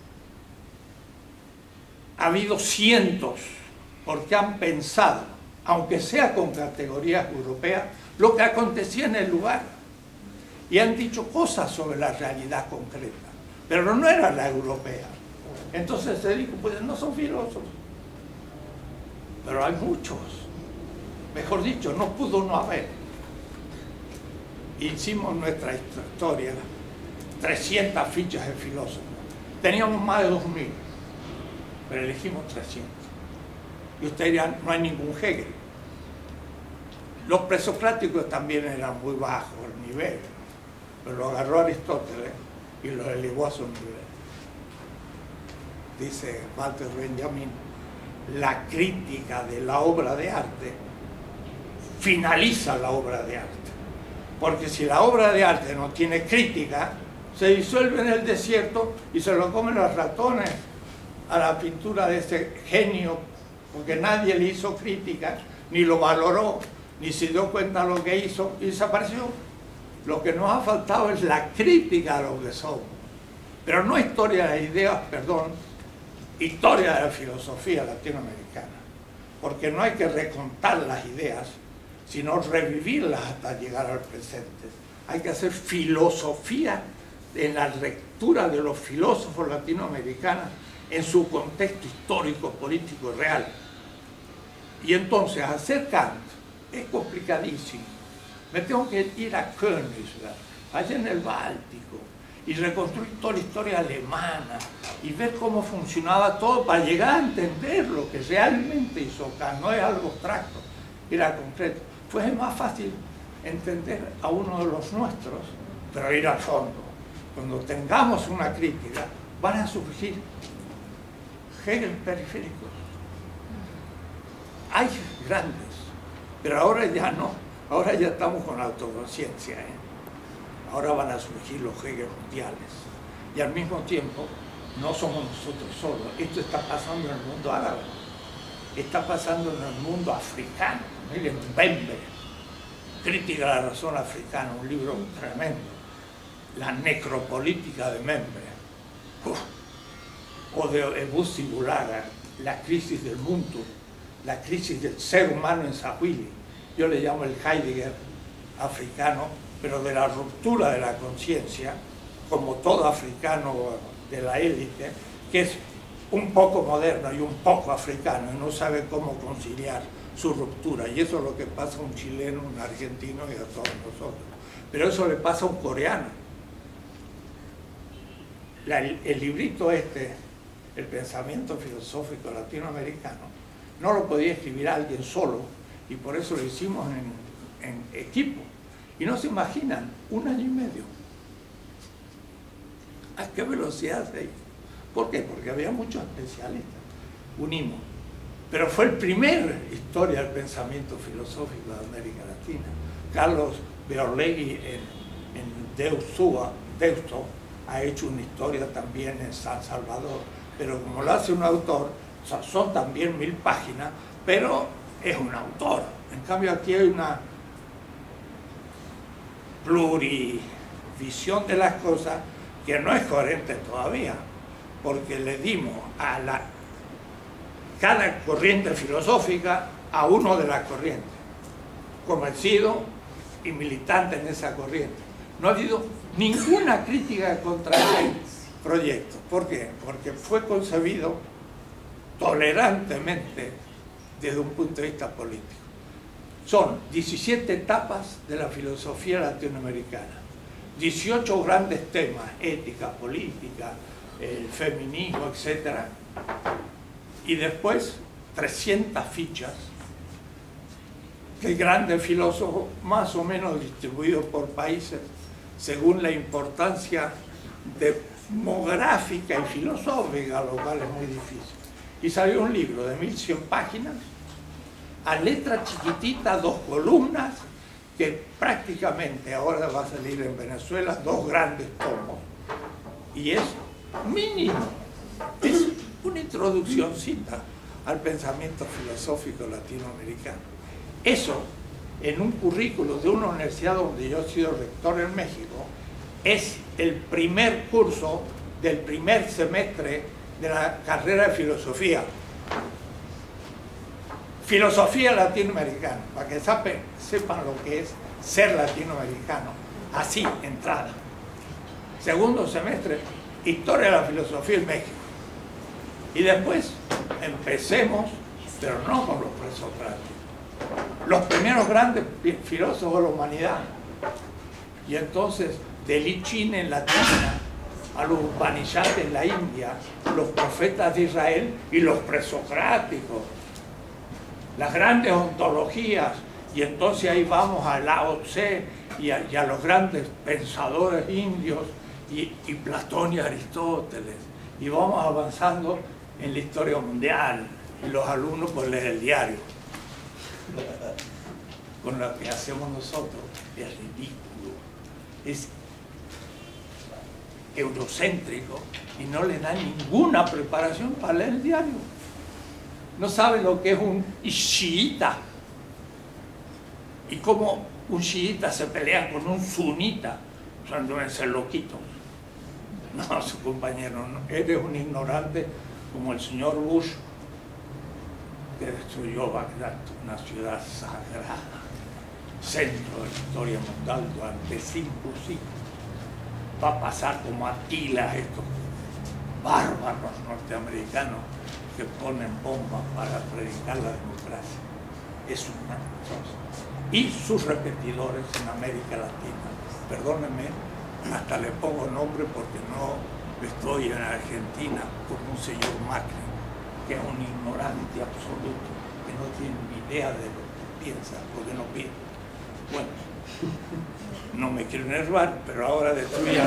ha habido cientos, porque han pensado, aunque sea con categorías europeas, lo que acontecía en el lugar. Y han dicho cosas sobre la realidad concreta, pero no era la europea. Entonces se dijo: pues no son filósofos. pero hay muchos. Mejor dicho, no pudo no haber. Hicimos nuestra historia, 300 fichas de filósofos. Teníamos más de 2000, pero elegimos 300. Y usted dirá, no hay ningún Hegel. Los presocráticos también eran muy bajos el nivel, pero lo agarró Aristóteles y lo elevó a su nivel. Dice Walter Benjamin, la crítica de la obra de arte finaliza la obra de arte. Porque si la obra de arte no tiene crítica, se disuelve en el desierto y se lo comen los ratones a la pintura de ese genio, porque nadie le hizo crítica, ni lo valoró, ni se dio cuenta de lo que hizo y desapareció. Lo que nos ha faltado es la crítica a lo que somos. Pero no historia de las ideas, perdón, historia de la filosofía latinoamericana. Porque no hay que recontar las ideas, sino revivirlas hasta llegar al presente. Hay que hacer filosofía en la lectura de los filósofos latinoamericanos en su contexto histórico, político y real. Y entonces hacer Kant es complicadísimo. Me tengo que ir a Königsberg, allá en el Báltico, y reconstruir toda la historia alemana y ver cómo funcionaba todo para llegar a entender lo que realmente hizo Kant. No es algo abstracto, era concreto. Fue más fácil entender a uno de los nuestros, pero ir al fondo. Cuando tengamos una crítica, van a surgir Hegel periféricos. Hay grandes, pero ahora ya no. Ahora ya estamos con autoconciencia. Ahora van a surgir los Hegel mundiales. Y al mismo tiempo, no somos nosotros solos. Esto está pasando en el mundo árabe. Está pasando en el mundo africano. Miren, Bembe, Crítica de la razón africana, un libro tremendo. La necropolítica de Membre. O de Bussi Bulaga, la crisis del mundo, la crisis del ser humano en Sahwili. Yo le llamo el Heidegger africano, pero de la ruptura de la conciencia, como todo africano de la élite, que es un poco moderno y un poco africano, y no sabe cómo conciliar su ruptura. Y eso es lo que pasa a un chileno, un argentino y a todos nosotros. Pero eso le pasa a un coreano. El librito este, El pensamiento filosófico latinoamericano, no lo podía escribir alguien solo, y por eso lo hicimos en equipo. Y no se imaginan, 1 año y medio. ¿A qué velocidad se hizo? ¿Por qué? Porque había muchos especialistas. Unimos. Pero fue el primer historia del pensamiento filosófico de América Latina. Carlos Beorlegui en Deusto ha hecho una historia también en San Salvador. Pero como lo hace un autor, o sea, son también 1000 páginas, pero es un autor. En cambio aquí hay una plurivisión de las cosas que no es coherente todavía, porque le dimos a cada corriente filosófica a uno de las corrientes, convencido y militante en esa corriente. No ha habido ninguna crítica contra el proyecto. ¿Por qué? Porque fue concebido tolerantemente desde un punto de vista político. Son 17 etapas de la filosofía latinoamericana, 18 grandes temas, ética, política, el feminismo, etc. Y después 300 fichas de grandes filósofos, más o menos distribuidos por países, según la importancia demográfica y filosófica, lo cual es muy difícil. Y salió un libro de 1100 páginas, a letra chiquitita, 2 columnas, que prácticamente ahora va a salir en Venezuela 2 grandes tomos. Y es mínimo, es una introduccióncita al pensamiento filosófico latinoamericano. Eso, en un currículo de una universidad donde yo he sido rector en México, es el primer curso del primer semestre de la carrera de filosofía. Filosofía latinoamericana, para que sepan lo que es ser latinoamericano, así, entrada. Segundo semestre, historia de la filosofía en México. Y después empecemos pero no con los presocráticos. Los primeros grandes filósofos de la humanidad. Y entonces, del I Ching en la China, a los Upanishads en la India, los profetas de Israel y los presocráticos, las grandes ontologías, y entonces ahí vamos a Lao Tse y a los grandes pensadores indios, y Platón y Aristóteles, y vamos avanzando en la historia mundial, y los alumnos pues leen el diario. Con lo que hacemos nosotros es ridículo, es eurocéntrico y no le da ninguna preparación para leer el diario. No sabe lo que es un chiita y cómo un chiita se pelea con un sunita. O sea, no deben ser loquitos. No, su compañero, no. Eres un ignorante como el señor Bush, que destruyó Bagdad, una ciudad sagrada, centro de la historia mundial durante 5 siglos. Va a pasar como Atila, estos bárbaros norteamericanos que ponen bombas para predicar la democracia. Es una cosa. Y sus repetidores en América Latina. Perdónenme, hasta le pongo nombre porque no estoy en Argentina con un señor Macri, que es un ignorante absoluto, que no tiene ni idea de lo que piensa, porque no piensa. Bueno, no me quiero enervar, pero ahora destruyan.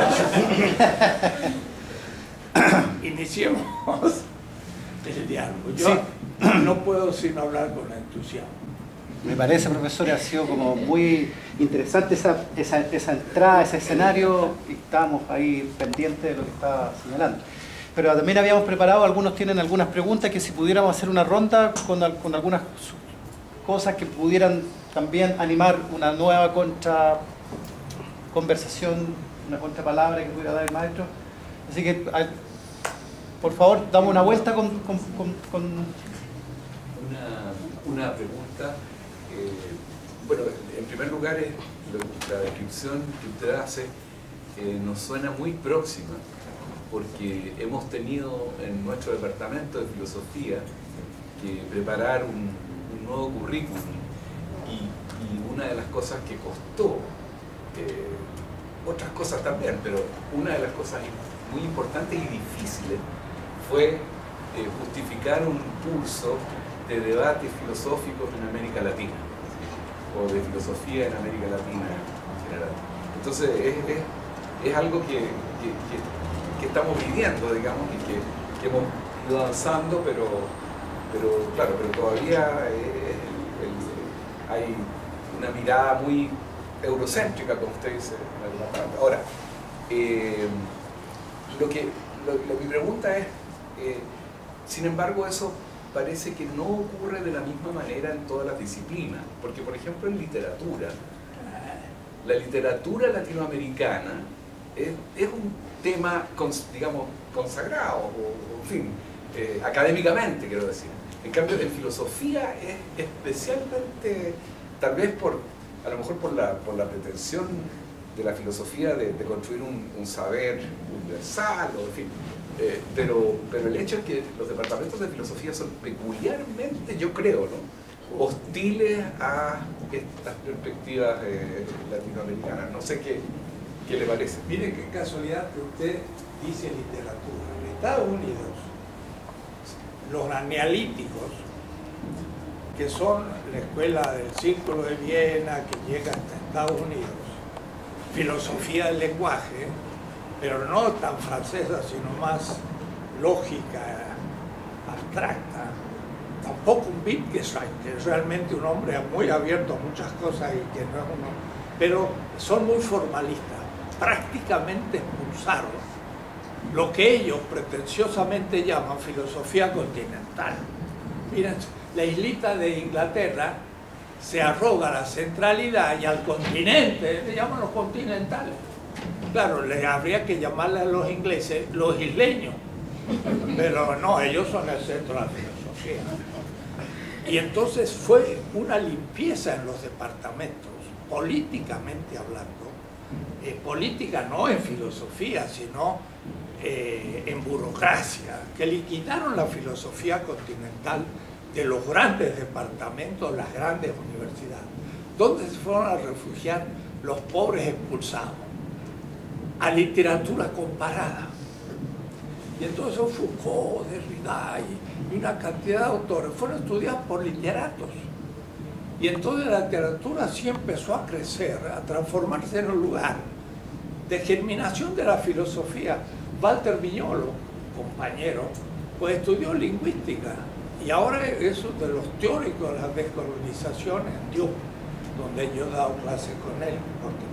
Iniciemos el diálogo. Yo no puedo sino hablar con entusiasmo. Me parece, profesor, ha sido como muy interesante esa entrada, ese escenario, y estábamos ahí pendientes de lo que estaba señalando. Pero también habíamos preparado, algunos tienen algunas preguntas, que si pudiéramos hacer una ronda con algunas cosas que pudieran también animar una nueva conversación, una contrapalabra que pudiera dar el maestro. Así que, por favor, damos una vuelta con... Una pregunta. Bueno, en primer lugar, la descripción que usted hace nos suena muy próxima, porque hemos tenido en nuestro departamento de filosofía que preparar un nuevo currículum, y una de las cosas que costó, otras cosas también, pero una de las cosas muy importantes y difíciles fue justificar un curso de debates filosóficos en América Latina, o de filosofía en América Latina en general. Entonces es algo que estamos viviendo, digamos, y que hemos ido avanzando, pero claro, pero todavía hay una mirada muy eurocéntrica, como usted dice. Ahora, mi pregunta es, sin embargo, eso parece que no ocurre de la misma manera en todas las disciplinas, porque por ejemplo en literatura, la literatura latinoamericana es un tema, digamos, consagrado, o en fin, académicamente quiero decir. En cambio en filosofía es especialmente, tal vez a lo mejor por la pretensión de la filosofía de construir un saber universal, o en fin. Pero el hecho es que los departamentos de filosofía son peculiarmente, yo creo, ¿no?, hostiles a estas perspectivas latinoamericanas. No sé qué le parece. Mire qué casualidad que usted dice literatura. En Estados Unidos, los neolíticos, que son la escuela del Círculo de Viena, que llega hasta Estados Unidos, filosofía del lenguaje, pero no tan francesa, sino más lógica, abstracta. Tampoco un Wittgenstein, que es realmente un hombre muy abierto a muchas cosas y que no es uno, pero son muy formalistas. Prácticamente expulsaron lo que ellos pretenciosamente llaman filosofía continental. Miren, la islita de Inglaterra se arroga la centralidad y al continente le llaman los continentales. Claro, le habría que llamarle a los ingleses los isleños, pero no, ellos son el centro de la filosofía. Y entonces fue una limpieza en los departamentos, políticamente hablando, política no en filosofía, sino en burocracia, que liquidaron la filosofía continental de los grandes departamentos, las grandes universidades. ¿Dónde se fueron a refugiar los pobres expulsados? A literatura comparada. Y entonces Foucault, Derrida y una cantidad de autores fueron estudiados por literatos. Y entonces la literatura sí empezó a crecer, a transformarse en un lugar de germinación de la filosofía. Walter Viñolo, compañero, pues estudió lingüística y ahora es uno de los teóricos de la descolonización en Duke, donde yo he dado clases con él porque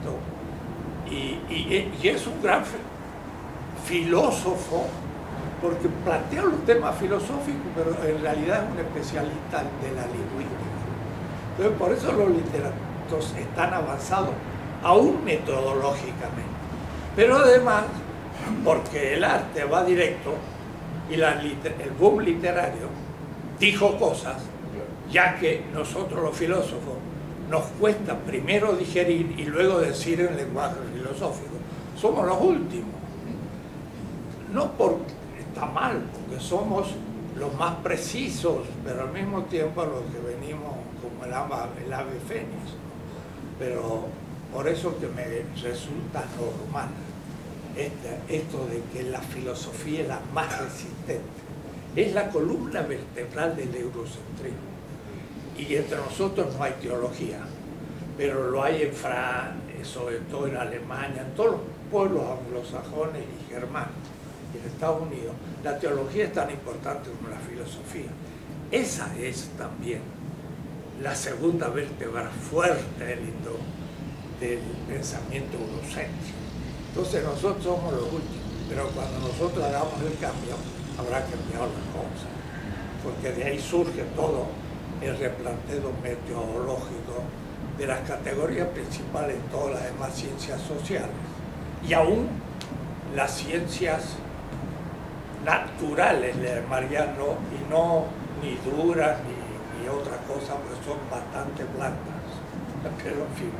me invitó. Y es un gran filósofo porque plantea los temas filosóficos, pero en realidad es un especialista de la lingüística. Entonces por eso los literatos están avanzados aún metodológicamente, pero además porque el arte va directo y el boom literario dijo cosas, ya que nosotros los filósofos nos cuesta primero digerir y luego decir en lenguaje filosófico. Somos los últimos. No porque está mal, porque somos los más precisos, pero al mismo tiempo los que venimos como el ave fénix. Pero por eso que me resulta normal esto de que la filosofía es la más resistente. Es la columna vertebral del eurocentrismo. Y entre nosotros no hay teología, pero lo hay en Francia, sobre todo en Alemania, en todos los pueblos anglosajones y germanos, y en Estados Unidos. La teología es tan importante como la filosofía. Esa es también la segunda vértebra fuerte del pensamiento eurocéntrico. Entonces nosotros somos los últimos, pero cuando nosotros hagamos el cambio, habrá cambiado las cosas, porque de ahí surge todo el replanteo metodológico de las categorías principales en todas las demás ciencias sociales, y aún las ciencias naturales, le llamaría, no ni duras ni otra cosa, porque son bastante blandas, pero en fin,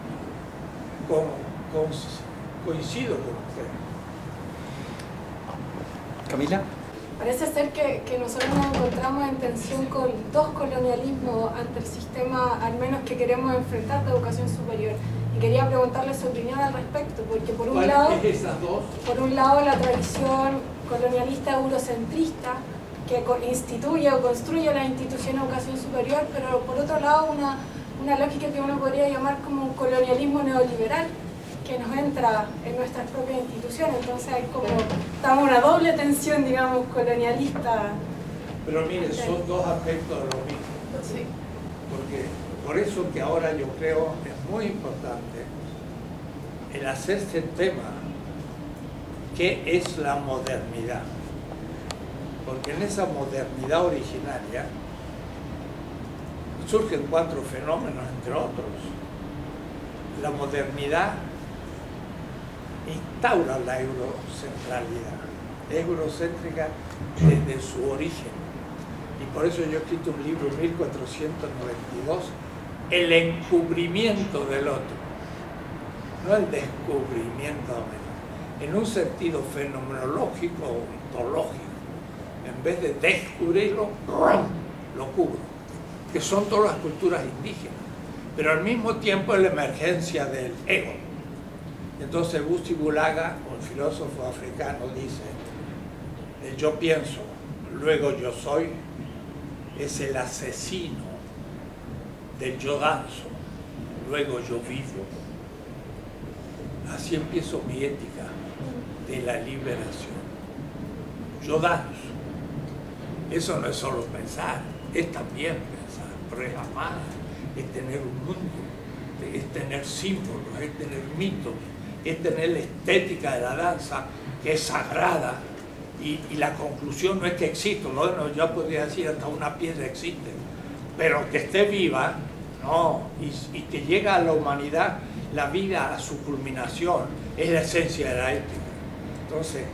coincido con usted. Camila. Parece ser que nosotros nos encontramos en tensión con dos colonialismos ante el sistema, al menos que queremos enfrentar, de educación superior. Y quería preguntarle su opinión al respecto, porque por un lado, por un lado la tradición colonialista eurocentrista, que instituye o construye la institución de educación superior, pero por otro lado una lógica que uno podría llamar como un colonialismo neoliberal, que nos entra en nuestras propias instituciones. Entonces hay como, estamos en una doble tensión, digamos, colonialista. Pero mire, son dos aspectos de lo mismo. Sí. Porque por eso que ahora yo creo es muy importante el hacerse el tema qué es la modernidad. Porque en esa modernidad originaria surgen cuatro fenómenos, entre otros. La modernidad instaura la eurocentralidad, es eurocéntrica desde su origen. Y por eso yo he escrito un libro en 1492, El encubrimiento del otro, no el descubrimiento, en un sentido fenomenológico o ontológico. En vez de descubrirlo, lo cubro, que son todas las culturas indígenas, pero al mismo tiempo es la emergencia del ego. Entonces Busti Bulaga, un filósofo africano, dice, el yo pienso, luego yo soy, es el asesino del yo danzo, luego yo vivo. Así empiezo mi ética de la liberación. Yo danzo. Eso no es solo pensar, es también pensar, pero es amar, es tener un mundo, es tener símbolos, es tener mitos, es tener la estética de la danza, que es sagrada, y la conclusión no es que exista, ¿no? Yo podría decir hasta una piedra existe, pero que esté viva, no, y que llega a la humanidad, la vida a su culminación, es la esencia de la ética. Entonces,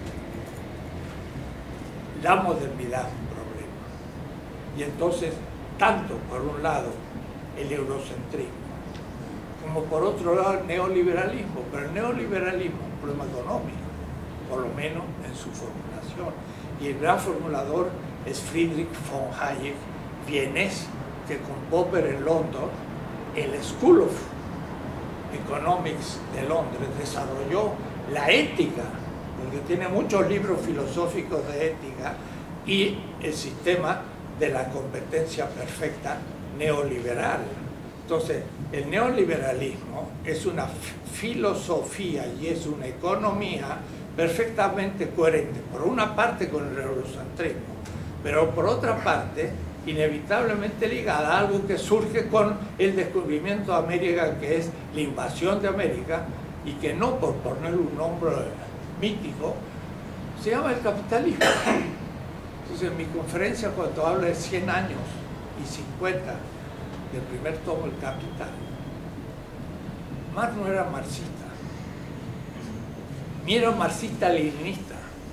la modernidad es un problema. Y entonces, tanto por un lado el eurocentrismo, como por otro lado el neoliberalismo, pero el neoliberalismo es un problema económico, por lo menos en su formulación. Y el gran formulador es Friedrich von Hayek, vienes que con Popper en London, el School of Economics de Londres desarrolló la ética, porque tiene muchos libros filosóficos de ética, y el sistema de la competencia perfecta neoliberal. Entonces, el neoliberalismo es una filosofía y es una economía perfectamente coherente, por una parte con el eurocentrismo, pero por otra parte inevitablemente ligada a algo que surge con el descubrimiento de América, que es la invasión de América, y que no por poner un nombre mítico, se llama el capitalismo. Entonces en mi conferencia, cuando hablo de 100 años y 50 del primer tomo del Capital, Marx no era marxista, ni era marxista-leninista,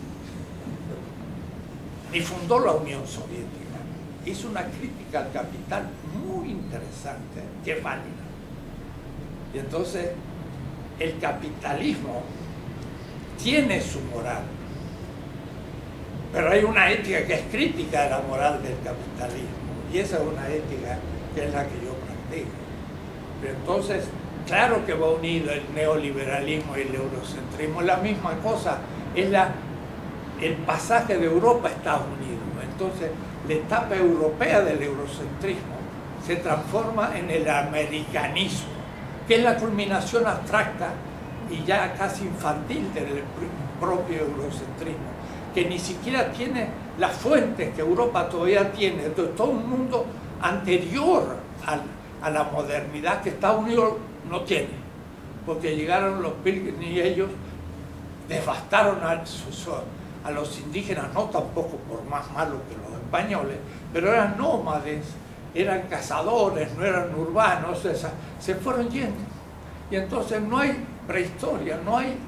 ni fundó la Unión Soviética. Hizo una crítica al capital muy interesante, que es válida. Y entonces el capitalismo tiene su moral, pero hay una ética que es crítica de la moral del capitalismo, y esa es una ética que es la que yo practico. Pero entonces, claro que va unido el neoliberalismo y el eurocentrismo, es la misma cosa, es el pasaje de Europa a Estados Unidos. Entonces, la etapa europea del eurocentrismo se transforma en el americanismo, que es la culminación abstracta y ya casi infantil del propio eurocentrismo, que ni siquiera tiene las fuentes que Europa todavía tiene. Entonces, todo un mundo anterior a la modernidad que Estados Unidos no tiene, porque llegaron los Pilgrims y ellos devastaron a los indígenas, no tampoco por más malos que los españoles, pero eran nómades, eran cazadores, no eran urbanos, se fueron yendo. Y entonces no hay prehistoria, no hay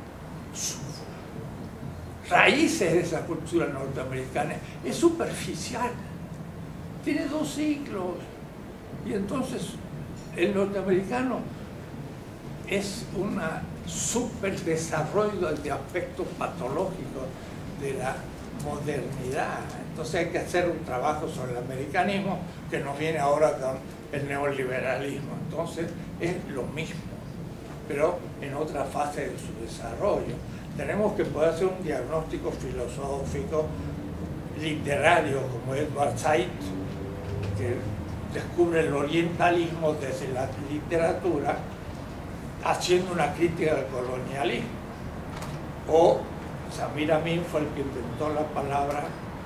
raíces de esa cultura norteamericana, es superficial, tiene 2 siglos. Y entonces el norteamericano es un superdesarrollo de aspectos patológicos de la modernidad. Entonces hay que hacer un trabajo sobre el americanismo que nos viene ahora con el neoliberalismo. Entonces es lo mismo, pero en otra fase de su desarrollo. Tenemos que poder hacer un diagnóstico filosófico, literario, como Edward Said, que descubre el orientalismo desde la literatura, haciendo una crítica del colonialismo. O Samir Amin fue el que inventó la palabra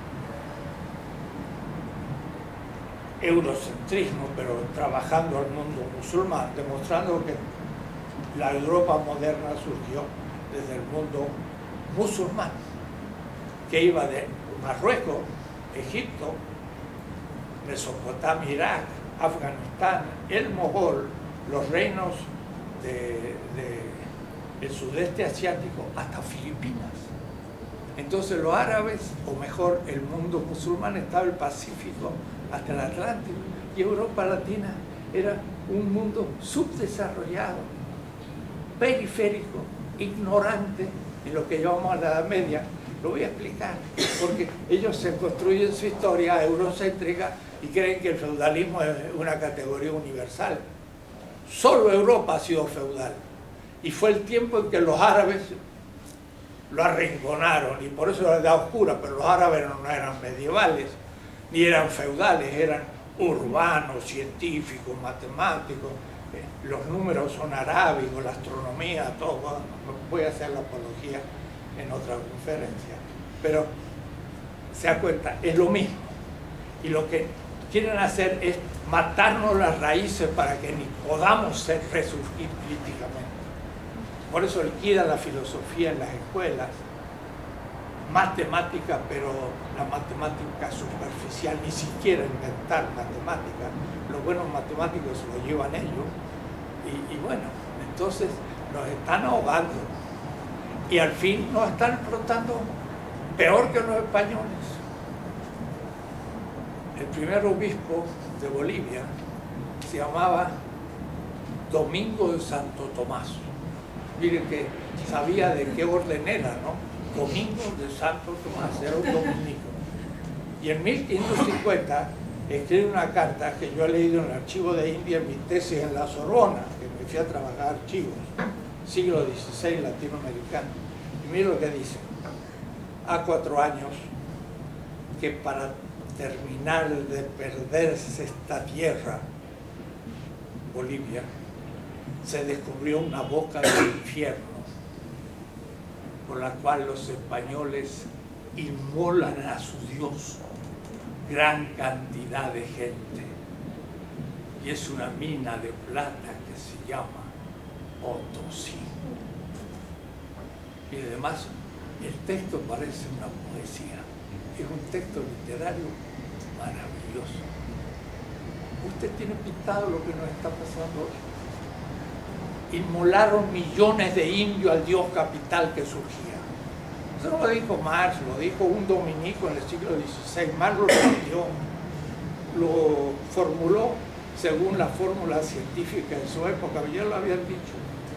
eurocentrismo, pero trabajando al mundo musulmán, demostrando que la Europa moderna surgió desde el mundo musulmán, que iba de Marruecos, Egipto, Mesopotamia, Irak, Afganistán, el Mogol, los reinos del sudeste asiático, hasta Filipinas. Entonces los árabes, o mejor el mundo musulmán, estaba el Pacífico hasta el Atlántico, y Europa Latina era un mundo subdesarrollado, periférico, ignorante en lo que llamamos la Edad Media. Lo voy a explicar, porque ellos se construyen su historia eurocéntrica y creen que el feudalismo es una categoría universal. Solo Europa ha sido feudal, y fue el tiempo en que los árabes lo arrinconaron, y por eso era la Edad Oscura, pero los árabes no eran medievales, ni eran feudales, eran urbanos, científicos, matemáticos. Los números son arábigos, la astronomía, todo. Bueno, voy a hacer la apología en otra conferencia, pero se da cuenta, es lo mismo, y lo que quieren hacer es matarnos las raíces para que ni podamos resurgir críticamente. Por eso liquida la filosofía en las escuelas, matemática, pero la matemática superficial, ni siquiera inventar matemática. Los buenos matemáticos se lo llevan ellos, y bueno, entonces nos están ahogando, y al fin nos están explotando peor que los españoles. El primer obispo de Bolivia se llamaba Domingo de Santo Tomás. Miren que sabía de qué orden era, ¿no? Domingo de Santo Tomás, era un dominico. Y en 1550 escribe una carta que yo he leído en el archivo de India en mi tesis en la Sorbona, que me fui a trabajar archivos, siglo XVI latinoamericano. Y mira lo que dice: a 4 años que para terminar de perderse esta tierra, Bolivia, se descubrió una boca del infierno por la cual los españoles inmolan a su Dios gran cantidad de gente, y es una mina de plata que se llama Potosí. Y además el texto parece una poesía, es un texto literario maravilloso. Usted tiene pintado lo que nos está pasando hoy. Inmolaron millones de indios al dios capital que surgía. Eso no lo dijo Marx, lo dijo un dominico en el siglo XVI. Marx lo formuló según la fórmula científica de su época, ya lo habían dicho.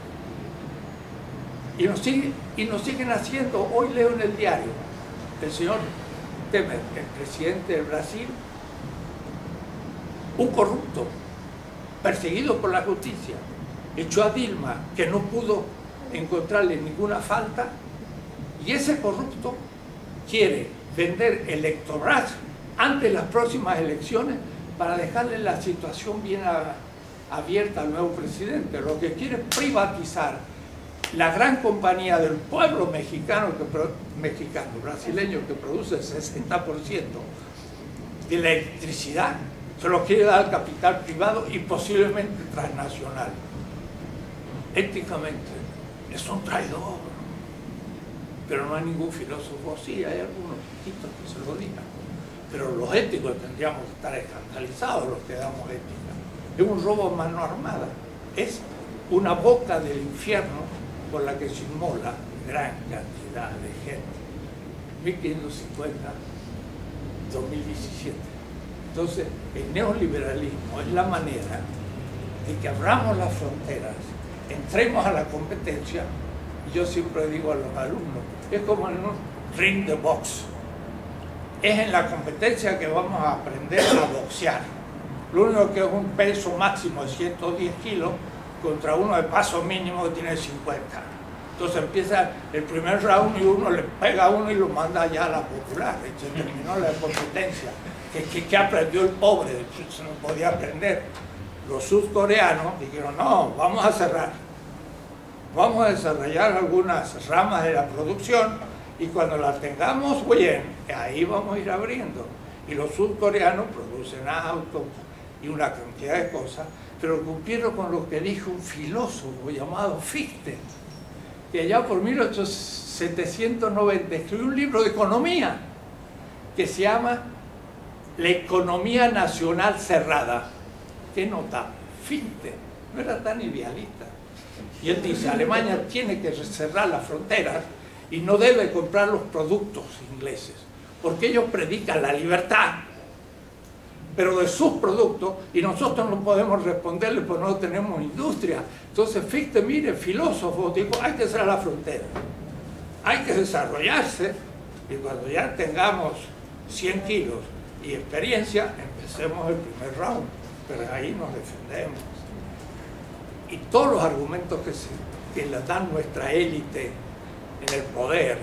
Y nos siguen haciendo. Hoy leo en el diario, el señor Temer, el presidente del Brasil, un corrupto, perseguido por la justicia, echó a Dilma, que no pudo encontrarle ninguna falta, y ese corrupto quiere vender Electrobras antes de las próximas elecciones para dejarle la situación bien abierta al nuevo presidente. Lo que quiere es privatizar la gran compañía del pueblo brasileño, que produce el 60% de la electricidad, se lo quiere dar al capital privado y posiblemente transnacional. Éticamente es un traidor, pero no hay ningún filósofo, sí, hay algunos poquitos que se lo digan, pero los éticos tendríamos que estar escandalizados, los que damos ética. Es un robo a mano armada, es una boca del infierno por la que se inmola gran cantidad de gente. 1550, 2017. Entonces, el neoliberalismo es la manera de que abramos las fronteras, entremos a la competencia. Y yo siempre digo a los alumnos, es como en un ring de box. Es en la competencia que vamos a aprender a boxear. Lo único que es un peso máximo de 110 kilos contra uno de paso mínimo que tiene 50. Entonces empieza el primer round y uno le pega a uno y lo manda allá a la popular. Y se terminó la competencia. ¿Qué aprendió el pobre? Se no podía aprender. Los sudcoreanos dijeron, no, vamos a cerrar. Vamos a desarrollar algunas ramas de la producción y cuando las tengamos bien, ahí vamos a ir abriendo. Y los sudcoreanos producen autos y una cantidad de cosas, pero cumplieron con lo que dijo un filósofo llamado Fichte, que allá por 1790 escribió un libro de economía que se llama La economía nacional cerrada. ¿Qué nota? Fichte, no era tan idealista. Y él dice, Alemania tiene que cerrar las fronteras y no debe comprar los productos ingleses, porque ellos predican la libertad, pero de sus productos, y nosotros no podemos responderle porque no tenemos industria. Entonces Fichte, mire, filósofo, dijo, hay que cerrar la frontera, hay que desarrollarse, y cuando ya tengamos 100 kilos y experiencia, empecemos el primer round, pero ahí nos defendemos. Y todos los argumentos que le dan nuestra élite en el poder,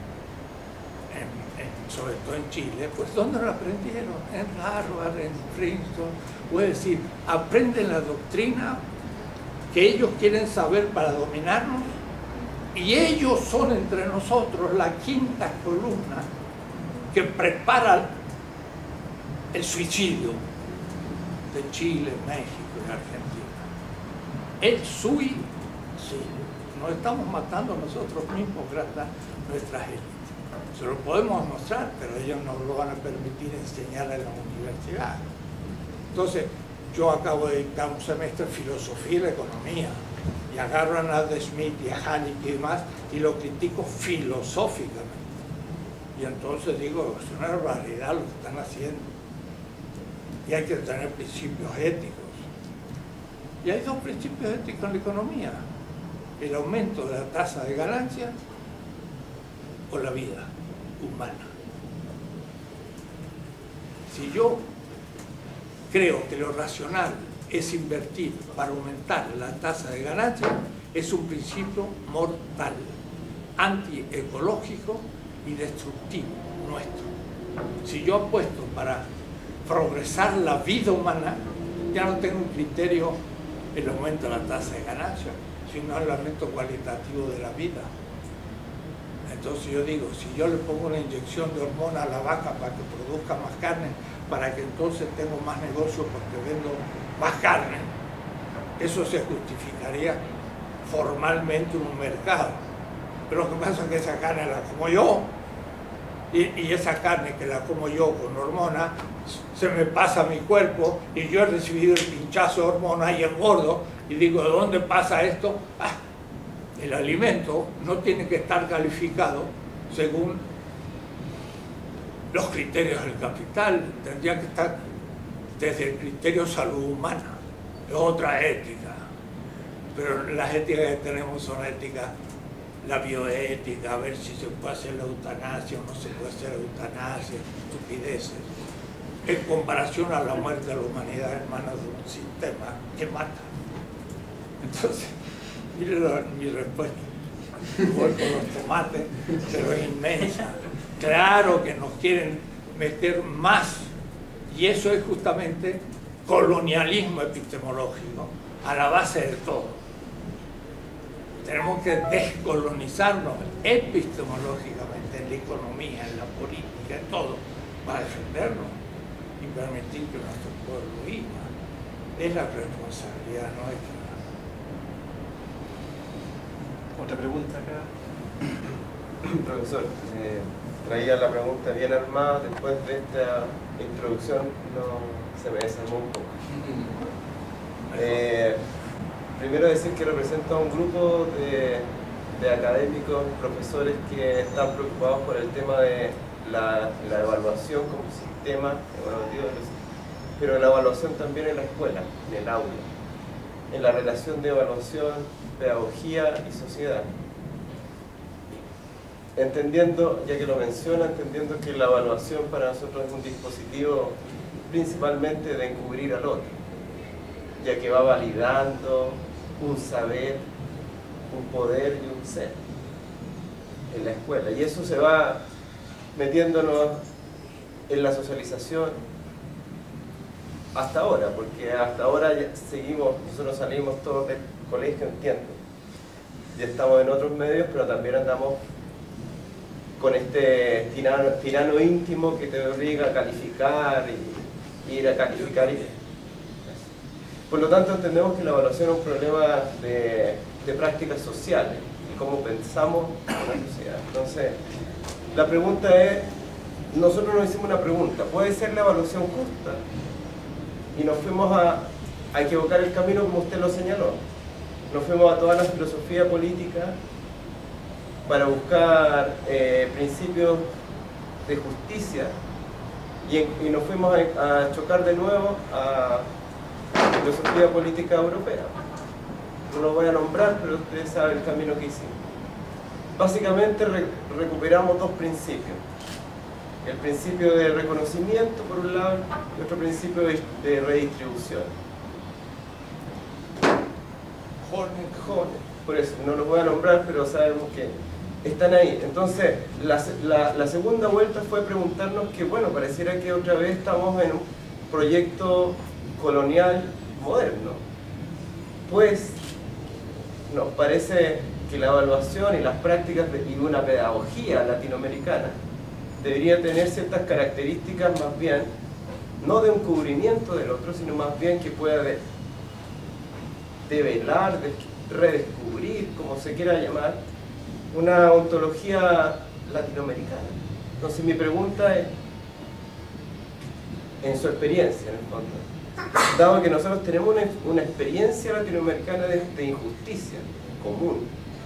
sobre todo en Chile, pues ¿dónde lo aprendieron? En Harvard, en Princeton. Es decir, aprenden la doctrina que ellos quieren saber para dominarnos, y ellos son entre nosotros la quinta columna que prepara el suicidio de Chile, México y Argentina. El suicidio. Nos estamos matando nosotros mismos gracias a nuestras élites. Se lo podemos mostrar, pero ellos no lo van a permitir enseñar en la universidad. Entonces, yo acabo de dictar un semestre de filosofía y de economía, y agarro a Adam Smith y a Hayek y demás, y lo critico filosóficamente. Y entonces digo, es una barbaridad lo que están haciendo. Y hay que tener principios éticos. Y hay dos principios éticos en la economía: el aumento de la tasa de ganancia o la vida humana. Si yo creo que lo racional es invertir para aumentar la tasa de ganancia, es un principio mortal, antiecológico y destructivo nuestro. Si yo apuesto para progresar la vida humana, ya no tengo un criterio el aumento de la tasa de ganancia, sino el aumento cualitativo de la vida. Entonces yo digo, si yo le pongo una inyección de hormona a la vaca para que produzca más carne, para que entonces tengo más negocio porque vendo más carne, eso se justificaría formalmente en un mercado. Pero lo que pasa es que esa carne la como yo, y esa carne que la como yo con hormona, se me pasa a mi cuerpo y yo he recibido el pinchazo de hormona y engordo, y digo, ¿de dónde pasa esto? Ah, el alimento no tiene que estar calificado según los criterios del capital, tendría que estar desde el criterio salud humana, es otra ética. Pero las éticas que tenemos son éticas, la bioética, a ver si se puede hacer la eutanasia o no se puede hacer la eutanasia, estupideces, en comparación a la muerte de la humanidad en manos de un sistema que mata. Entonces, miren mi respuesta. Voy con los tomates, pero es inmensa. Claro que nos quieren meter más, y eso es justamente colonialismo epistemológico, a la base de todo. Tenemos que descolonizarnos epistemológicamente en la economía, en la política, en todo, para defendernos y permitir que nuestro pueblo viva. Es la responsabilidad nuestra. Otra pregunta acá. Profesor, traía la pregunta bien armada, después de esta introducción se me desarmó un poco. Primero decir que represento a un grupo de académicos, profesores que están preocupados por el tema de la evaluación como sistema evaluativo, pero la evaluación también en la escuela, en el aula, en la relación de evaluación, pedagogía y sociedad. Entendiendo, ya que lo menciona, entendiendo que la evaluación para nosotros es un dispositivo principalmente de encubrir al otro, ya que va validando un saber, un poder y un ser en la escuela, y eso se va metiéndonos en la socialización hasta ahora, porque hasta ahora ya seguimos, nosotros salimos todos del colegio, entiendo, ya estamos en otros medios, pero también andamos con este tirano íntimo que te obliga a calificar y ir a calificar. Por lo tanto, entendemos que la evaluación es un problema de prácticas sociales y cómo pensamos en la sociedad. Entonces, la pregunta es, nosotros nos hicimos una pregunta, ¿puede ser la evaluación justa? Y nos fuimos a equivocar el camino como usted lo señaló. Nos fuimos a toda la filosofía política para buscar principios de justicia y nos fuimos a chocar de nuevo a la filosofía política europea. No lo voy a nombrar, pero ustedes saben el camino que hicimos. Básicamente recuperamos dos principios. El principio de reconocimiento, por un lado, y otro principio de redistribución. Jóvenes, por eso, no los voy a nombrar, pero sabemos que están ahí. Entonces, la segunda vuelta fue preguntarnos que, bueno, pareciera que otra vez estamos en un proyecto colonial moderno. Pues, nos parece que la evaluación y las prácticas y una pedagogía latinoamericana debería tener ciertas características más bien, no de un cubrimiento del otro, sino más bien que pueda develar, redescubrir, como se quiera llamar, una ontología latinoamericana. Entonces mi pregunta es, en su experiencia en el fondo, dado que nosotros tenemos una experiencia latinoamericana de injusticia común,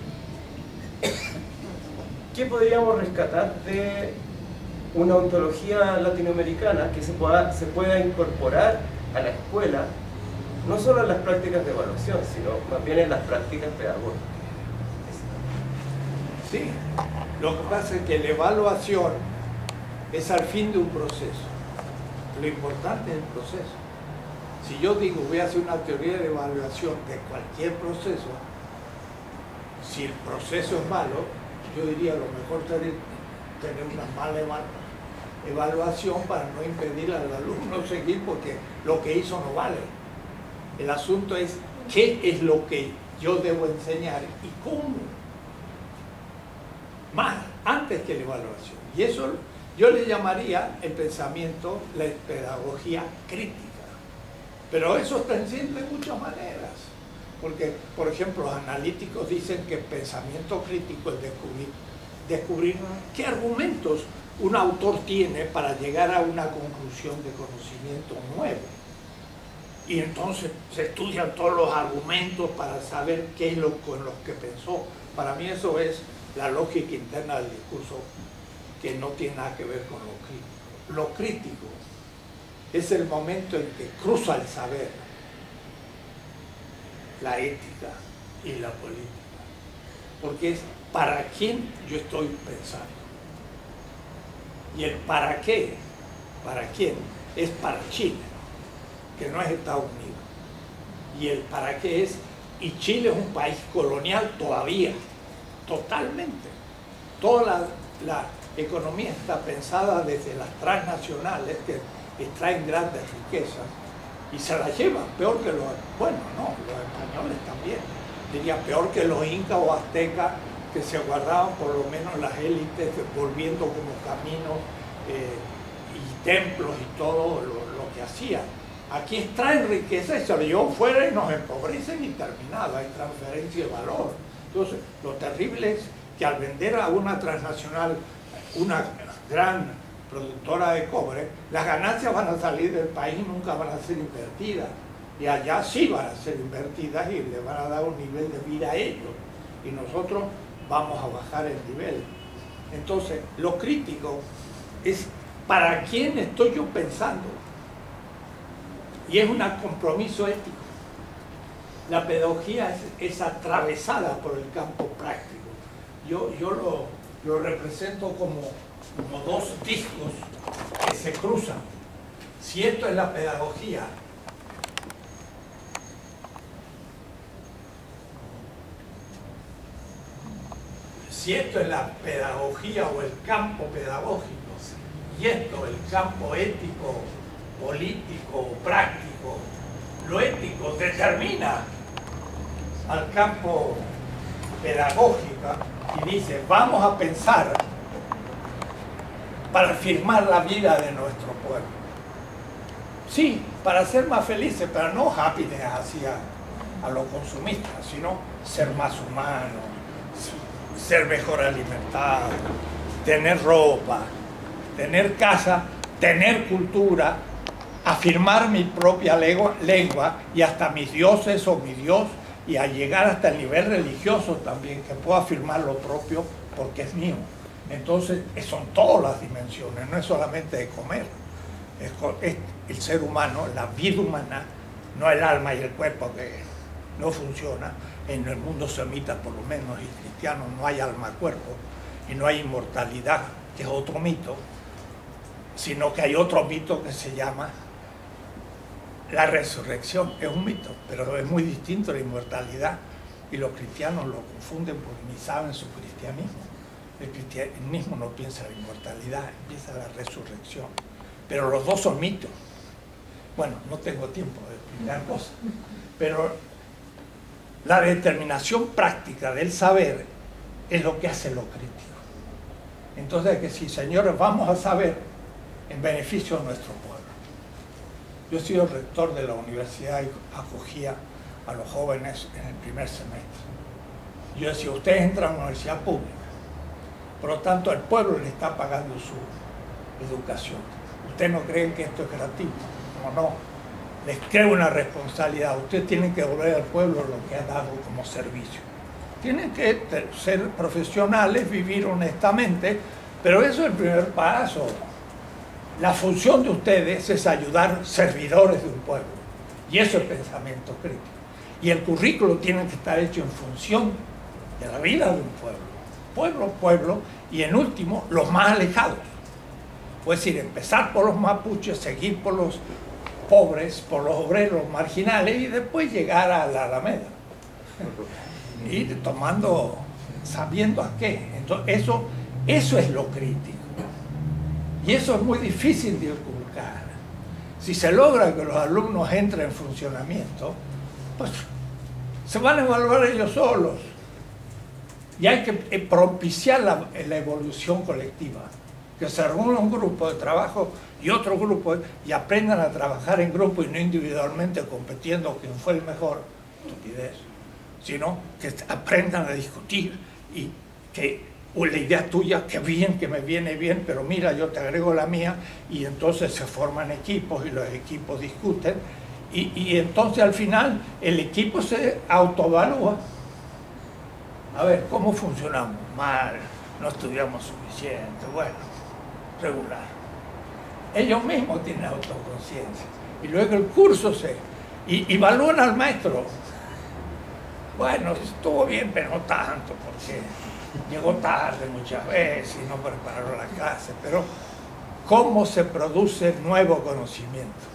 ¿qué podríamos rescatar de una ontología latinoamericana que se pueda incorporar a la escuela, no solo en las prácticas de evaluación, sino más bien en las prácticas pedagógicas? Sí, lo que pasa es que la evaluación es al fin de un proceso. Lo importante es el proceso. Si yo digo voy a hacer una teoría de evaluación de cualquier proceso, si el proceso es malo, yo diría lo mejor sería tener una mala evaluación para no impedir al alumno seguir, porque lo que hizo no vale. El asunto es qué es lo que yo debo enseñar y cómo. Más, antes que la evaluación. Y eso yo le llamaría el pensamiento, la pedagogía crítica. Pero eso trasciende de muchas maneras. Porque, por ejemplo, los analíticos dicen que el pensamiento crítico es descubrir qué argumentos un autor tiene para llegar a una conclusión de conocimiento nuevo. Y entonces se estudian todos los argumentos para saber qué es lo con los que pensó. Para mí eso es la lógica interna del discurso, que no tiene nada que ver con lo crítico. Lo crítico es el momento en que cruza el saber, la ética y la política. Porque es para quién yo estoy pensando. Y el para qué, para quién, es para Chile, que no es Estados Unidos. Y el para qué es, y Chile es un país colonial todavía, totalmente. Toda la economía está pensada desde las transnacionales que extraen grandes riquezas y se las llevan peor que los, bueno, no, los españoles también, diría peor que los incas o aztecas, que se guardaban por lo menos las élites volviendo como caminos y templos y todo lo que hacían. Aquí extraen riqueza y se lo llevan fuera y nos empobrecen y terminado, hay transferencia de valor. Entonces, lo terrible es que al vender a una transnacional, una gran productora de cobre, las ganancias van a salir del país y nunca van a ser invertidas. Y allá sí van a ser invertidas y le van a dar un nivel de vida a ellos. Y nosotros vamos a bajar el nivel. Entonces, lo crítico es para quién estoy yo pensando. Y es un compromiso ético. La pedagogía es atravesada por el campo práctico. Yo lo represento como dos discos que se cruzan. Si esto es la pedagogía, si esto es la pedagogía o el campo pedagógico, y esto el campo ético, político, práctico, lo ético determina al campo pedagógico y dice, vamos a pensar para afirmar la vida de nuestro pueblo. Sí, para ser más felices, pero no happiness hacia a los consumistas, sino ser más humano, ser mejor alimentado, tener ropa, tener casa, tener cultura, afirmar mi propia lengua y hasta mis dioses o mi Dios, y a llegar hasta el nivel religioso también, que puedo afirmar lo propio porque es mío. Entonces, son todas las dimensiones, no es solamente de comer. Es el ser humano, la vida humana, no el alma y el cuerpo que no funciona. En el mundo semita, por lo menos, y cristiano, no hay alma-cuerpo y no hay inmortalidad, que es otro mito, sino que hay otro mito que se llama la resurrección. Es un mito, pero es muy distinto a la inmortalidad, y los cristianos lo confunden porque ni saben su cristianismo. El cristianismo no piensa en la inmortalidad, piensa en la resurrección. Pero los dos son mitos. Bueno, no tengo tiempo de explicar cosas, pero la determinación práctica del saber es lo que hace lo crítico. Entonces, que si, señores, vamos a saber en beneficio de nuestro pueblo. Yo he sido rector de la universidad y acogía a los jóvenes en el primer semestre. Yo decía, ustedes entran a una universidad pública, por lo tanto el pueblo le está pagando su educación. ¿Ustedes no creen que esto es gratuito? No. Les creo una responsabilidad. Ustedes tienen que devolver al pueblo lo que ha dado como servicio. Tienen que ser profesionales, vivir honestamente, pero eso es el primer paso. La función de ustedes es ayudar servidores de un pueblo. Y eso es pensamiento crítico. Y el currículo tiene que estar hecho en función de la vida de un pueblo. Pueblo, y en último, los más alejados. Es decir, empezar por los mapuches, seguir por pobres, por los obreros marginales y después llegar a la Alameda. Ir tomando, sabiendo a qué. Entonces, eso es lo crítico. Y eso es muy difícil de ocultar. Si se logra que los alumnos entren en funcionamiento, pues se van a evaluar ellos solos. Y hay que propiciar la evolución colectiva. Que se reúna un grupo de trabajo y otro grupo y aprendan a trabajar en grupo y no individualmente compitiendo quién fue el mejor, estupidez, sino que aprendan a discutir y que la idea tuya, que bien, que me viene bien, pero mira, yo te agrego la mía, y entonces se forman equipos y los equipos discuten y entonces al final el equipo se autoevalúa. A ver, ¿cómo funcionamos? Mal, no estudiamos suficiente, bueno, regular. Ellos mismos tienen autoconciencia. Y luego el curso y evalúan al maestro. Bueno, estuvo bien, pero no tanto, porque llegó tarde muchas veces y no preparó la clase. Pero, ¿cómo se produce nuevo conocimiento?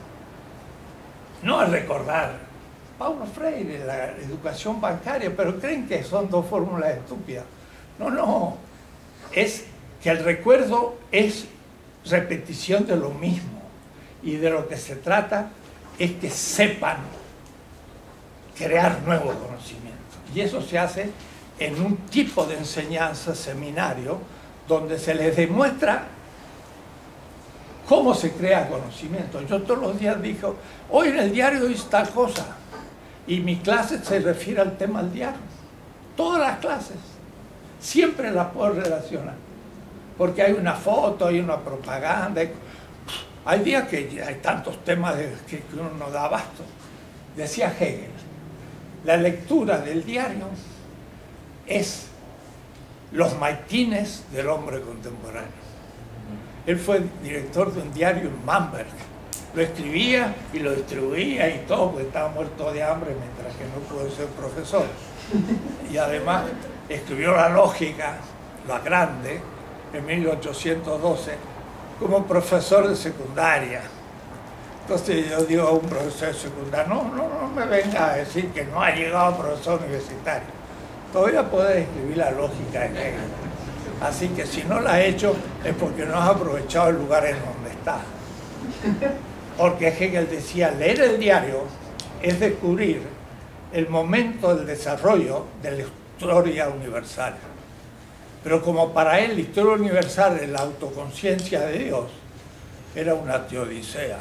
No es recordar Paulo Freire, la educación bancaria, pero creen que son dos fórmulas estúpidas. No, no. Es que el recuerdo es repetición de lo mismo. Y de lo que se trata es que sepan crear nuevo conocimiento. Y eso se hace en un tipo de enseñanza, seminario, donde se les demuestra cómo se crea conocimiento. Yo todos los días digo, hoy en el diario hice tal cosa. Y mi clase se refiere al tema del diario. Todas las clases. Siempre las puedo relacionar. Porque hay una foto, hay una propaganda. Hay días que hay tantos temas que uno no da abasto. Decía Hegel, la lectura del diario es los maitines del hombre contemporáneo. Él fue director de un diario en Bamberg. Lo escribía y lo distribuía y todo, porque estaba muerto de hambre mientras que no pudo ser profesor. Y además escribió La Lógica, la grande, en 1812, como profesor de secundaria. Entonces yo digo a un profesor de secundaria, no me venga a decir que no ha llegado a profesor universitario. Todavía puede escribir La Lógica de Hegel. Así que si no la ha hecho es porque no has aprovechado el lugar en donde está. Porque Hegel decía, leer el diario es descubrir el momento del desarrollo de la historia universal. Pero como para él la historia universal es la autoconciencia de Dios, era una teodicea.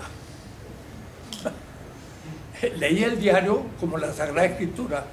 Leía el diario como la Sagrada Escritura.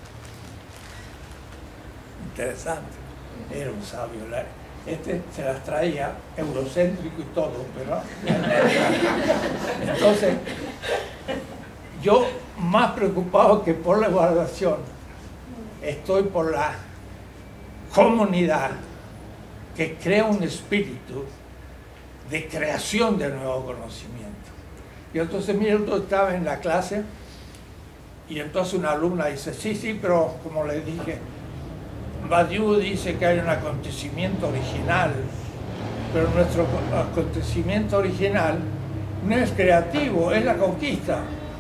Interesante. Era un sabio. Se las traía eurocéntrico y todo, pero entonces yo más preocupado que por la evaluación estoy por la comunidad que crea un espíritu de creación de nuevo conocimiento. Y entonces mira, yo estaba en la clase y entonces una alumna dice, sí, pero como le dije, Badiou dice que hay un acontecimiento original, pero nuestro acontecimiento original no es creativo, es la conquista.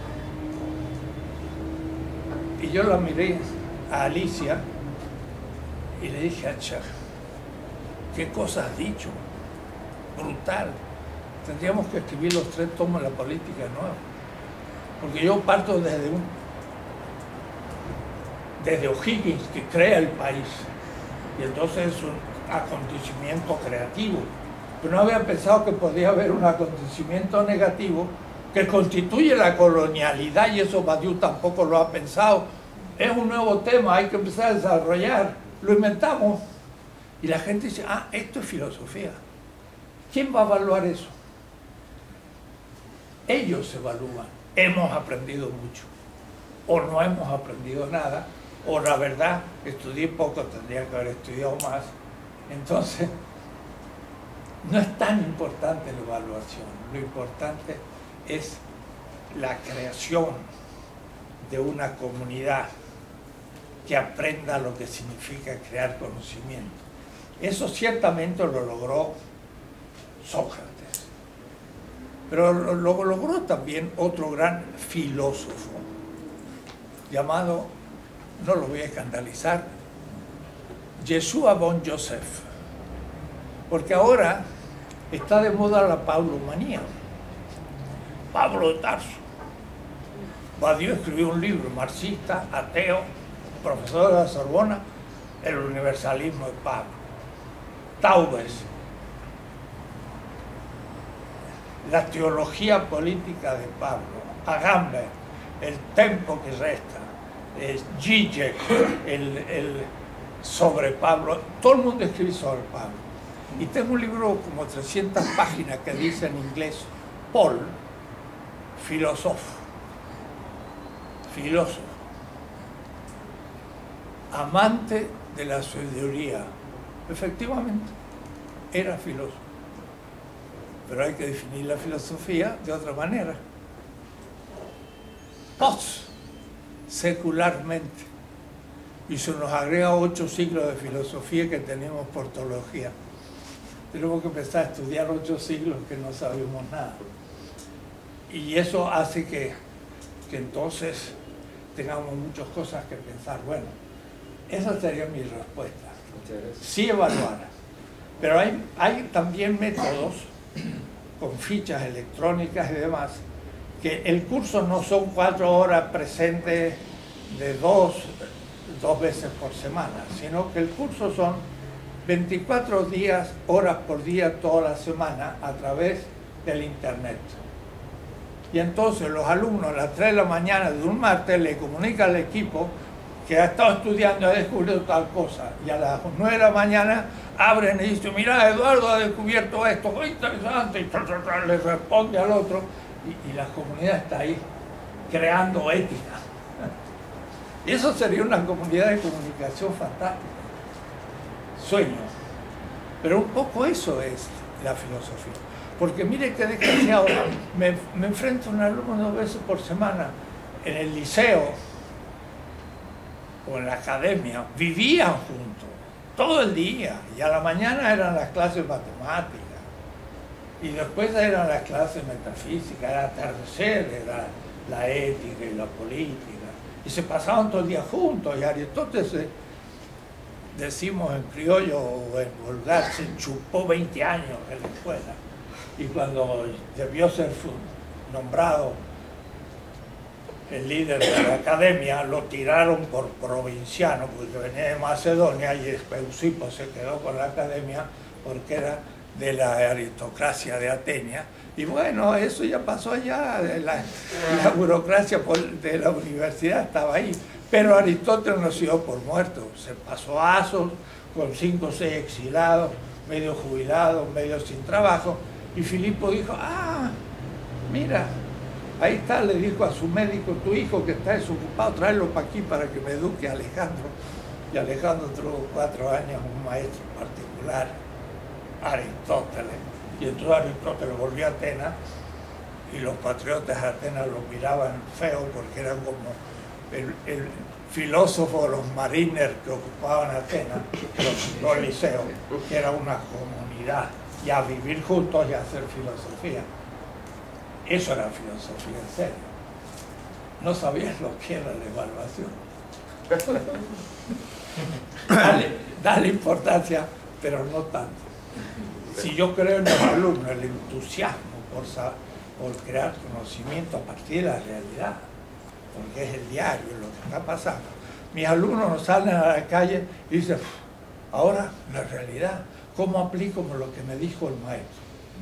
Y yo la miré a Alicia y le dije, acha, ¿qué cosa has dicho? Brutal. Tendríamos que escribir los 3 tomos de la política nueva. Porque yo parto desde O'Higgins, que crea el país, y entonces es un acontecimiento creativo. Pero no había pensado que podía haber un acontecimiento negativo que constituye la colonialidad, y eso Badiou tampoco lo ha pensado. Es un nuevo tema, hay que empezar a desarrollar. Lo inventamos. Y la gente dice, esto es filosofía. ¿Quién va a evaluar eso? Ellos evalúan. Hemos aprendido mucho. O no hemos aprendido nada. O la verdad, estudié poco, tendría que haber estudiado más. Entonces, no es tan importante la evaluación. Lo importante es la creación de una comunidad que aprenda lo que significa crear conocimiento. Eso ciertamente lo logró Sócrates. Pero lo logró también otro gran filósofo, llamado, no lo voy a escandalizar, Yeshua ben Yosef. Porque ahora está de moda la paulomanía. Pablo de Tarso. Badiou escribió un libro, marxista, ateo, profesor de la Sorbona, El universalismo de Pablo. Taubes, la teología política de Pablo. Agamben, el tempo que resta. Zizek, el sobre Pablo. Todo el mundo escribe sobre Pablo. Y tengo un libro como 300 páginas que dice en inglés, Paul, filósofo. Filósofo, amante de la sabiduría. Efectivamente, era filósofo. Pero hay que definir la filosofía de otra manera. Post, secularmente. Y se nos agrega 8 siglos de filosofía que tenemos por teología. Tenemos que empezar a estudiar 8 siglos que no sabemos nada. Y eso hace que entonces tengamos muchas cosas que pensar. Bueno, esa sería mi respuesta. Sí evaluar. Pero hay también métodos con fichas electrónicas y demás, que el curso no son 4 horas presentes de dos veces por semana, sino que el curso son 24 horas por día toda la semana a través del internet. Y entonces los alumnos a las 3 de la mañana de un martes le comunican al equipo que ha estado estudiando y ha descubierto tal cosa. Y a las 9 de la mañana abren y dicen, mira, Eduardo ha descubierto esto, muy interesante, y le responde al otro. Y la comunidad está ahí, creando ética. Y eso sería una comunidad de comunicación fantástica. Sueño. Pero un poco eso es la filosofía. Porque mire qué desgraciado, me enfrento a un alumno 2 veces por semana en el liceo o en la academia, vivían juntos, todo el día, y a la mañana eran las clases matemáticas, y después eran las clases metafísicas, al atardecer era la ética y la política, y se pasaban todo el día juntos, y Aristóteles, decimos en criollo o en vulgar, se chupó 20 años en la escuela. Y cuando debió ser nombrado el líder de la academia, lo tiraron por provinciano, porque venía de Macedonia, y Espeusipo se quedó con la academia porque era de la aristocracia de Atenas. Y bueno, eso ya pasó allá, la burocracia de la universidad estaba ahí. Pero Aristóteles no se dio por muerto, se pasó a Asos con 5 o 6 exilados, medio jubilados, medio sin trabajo. Y Filipo dijo, mira, ahí está, le dijo a su médico, tu hijo que está desocupado, tráelo para aquí para que me eduque a Alejandro. Y Alejandro tuvo 4 años, un maestro particular, Aristóteles. Y entonces Aristóteles volvió a Atenas y los patriotas de Atenas lo miraban feo porque eran como el filósofo de los mariners que ocupaban Atenas, los liceos, que era una comunidad. Y a vivir juntos y a hacer filosofía. Eso era filosofía en serio. No sabías lo que era la evaluación. Dale importancia, pero no tanto. Si yo creo en los alumnos, el entusiasmo por crear conocimiento a partir de la realidad, porque es el diario, lo que está pasando. Mis alumnos no salen a la calle y dicen, ahora la realidad, ¿cómo aplico lo que me dijo el maestro?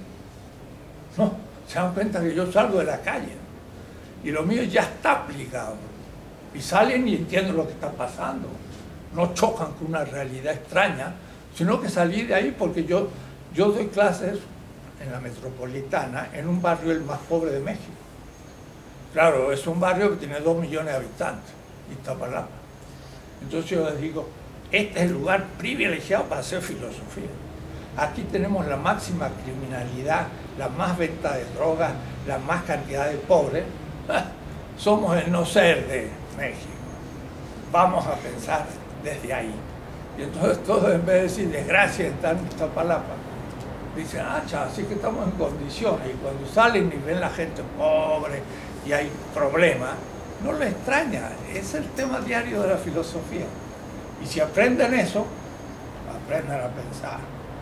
No, se dan cuenta que yo salgo de la calle y lo mío ya está aplicado. Y salen y entienden lo que está pasando. No chocan con una realidad extraña, sino que salí de ahí porque yo doy clases en la metropolitana, en un barrio el más pobre de México. Claro, es un barrio que tiene 2 millones de habitantes, Iztapalapa. Entonces yo les digo, este es el lugar privilegiado para hacer filosofía. Aquí tenemos la máxima criminalidad, la más venta de drogas, la más cantidad de pobres. Somos el no ser de México. Vamos a pensar desde ahí. Y entonces todos, en vez de decir desgracia, están en Iztapalapa. dicen, así que estamos en condiciones, y cuando salen y ven la gente pobre y hay problemas, no les extraña, es el tema diario de la filosofía. Y si aprenden eso, aprenden a pensar.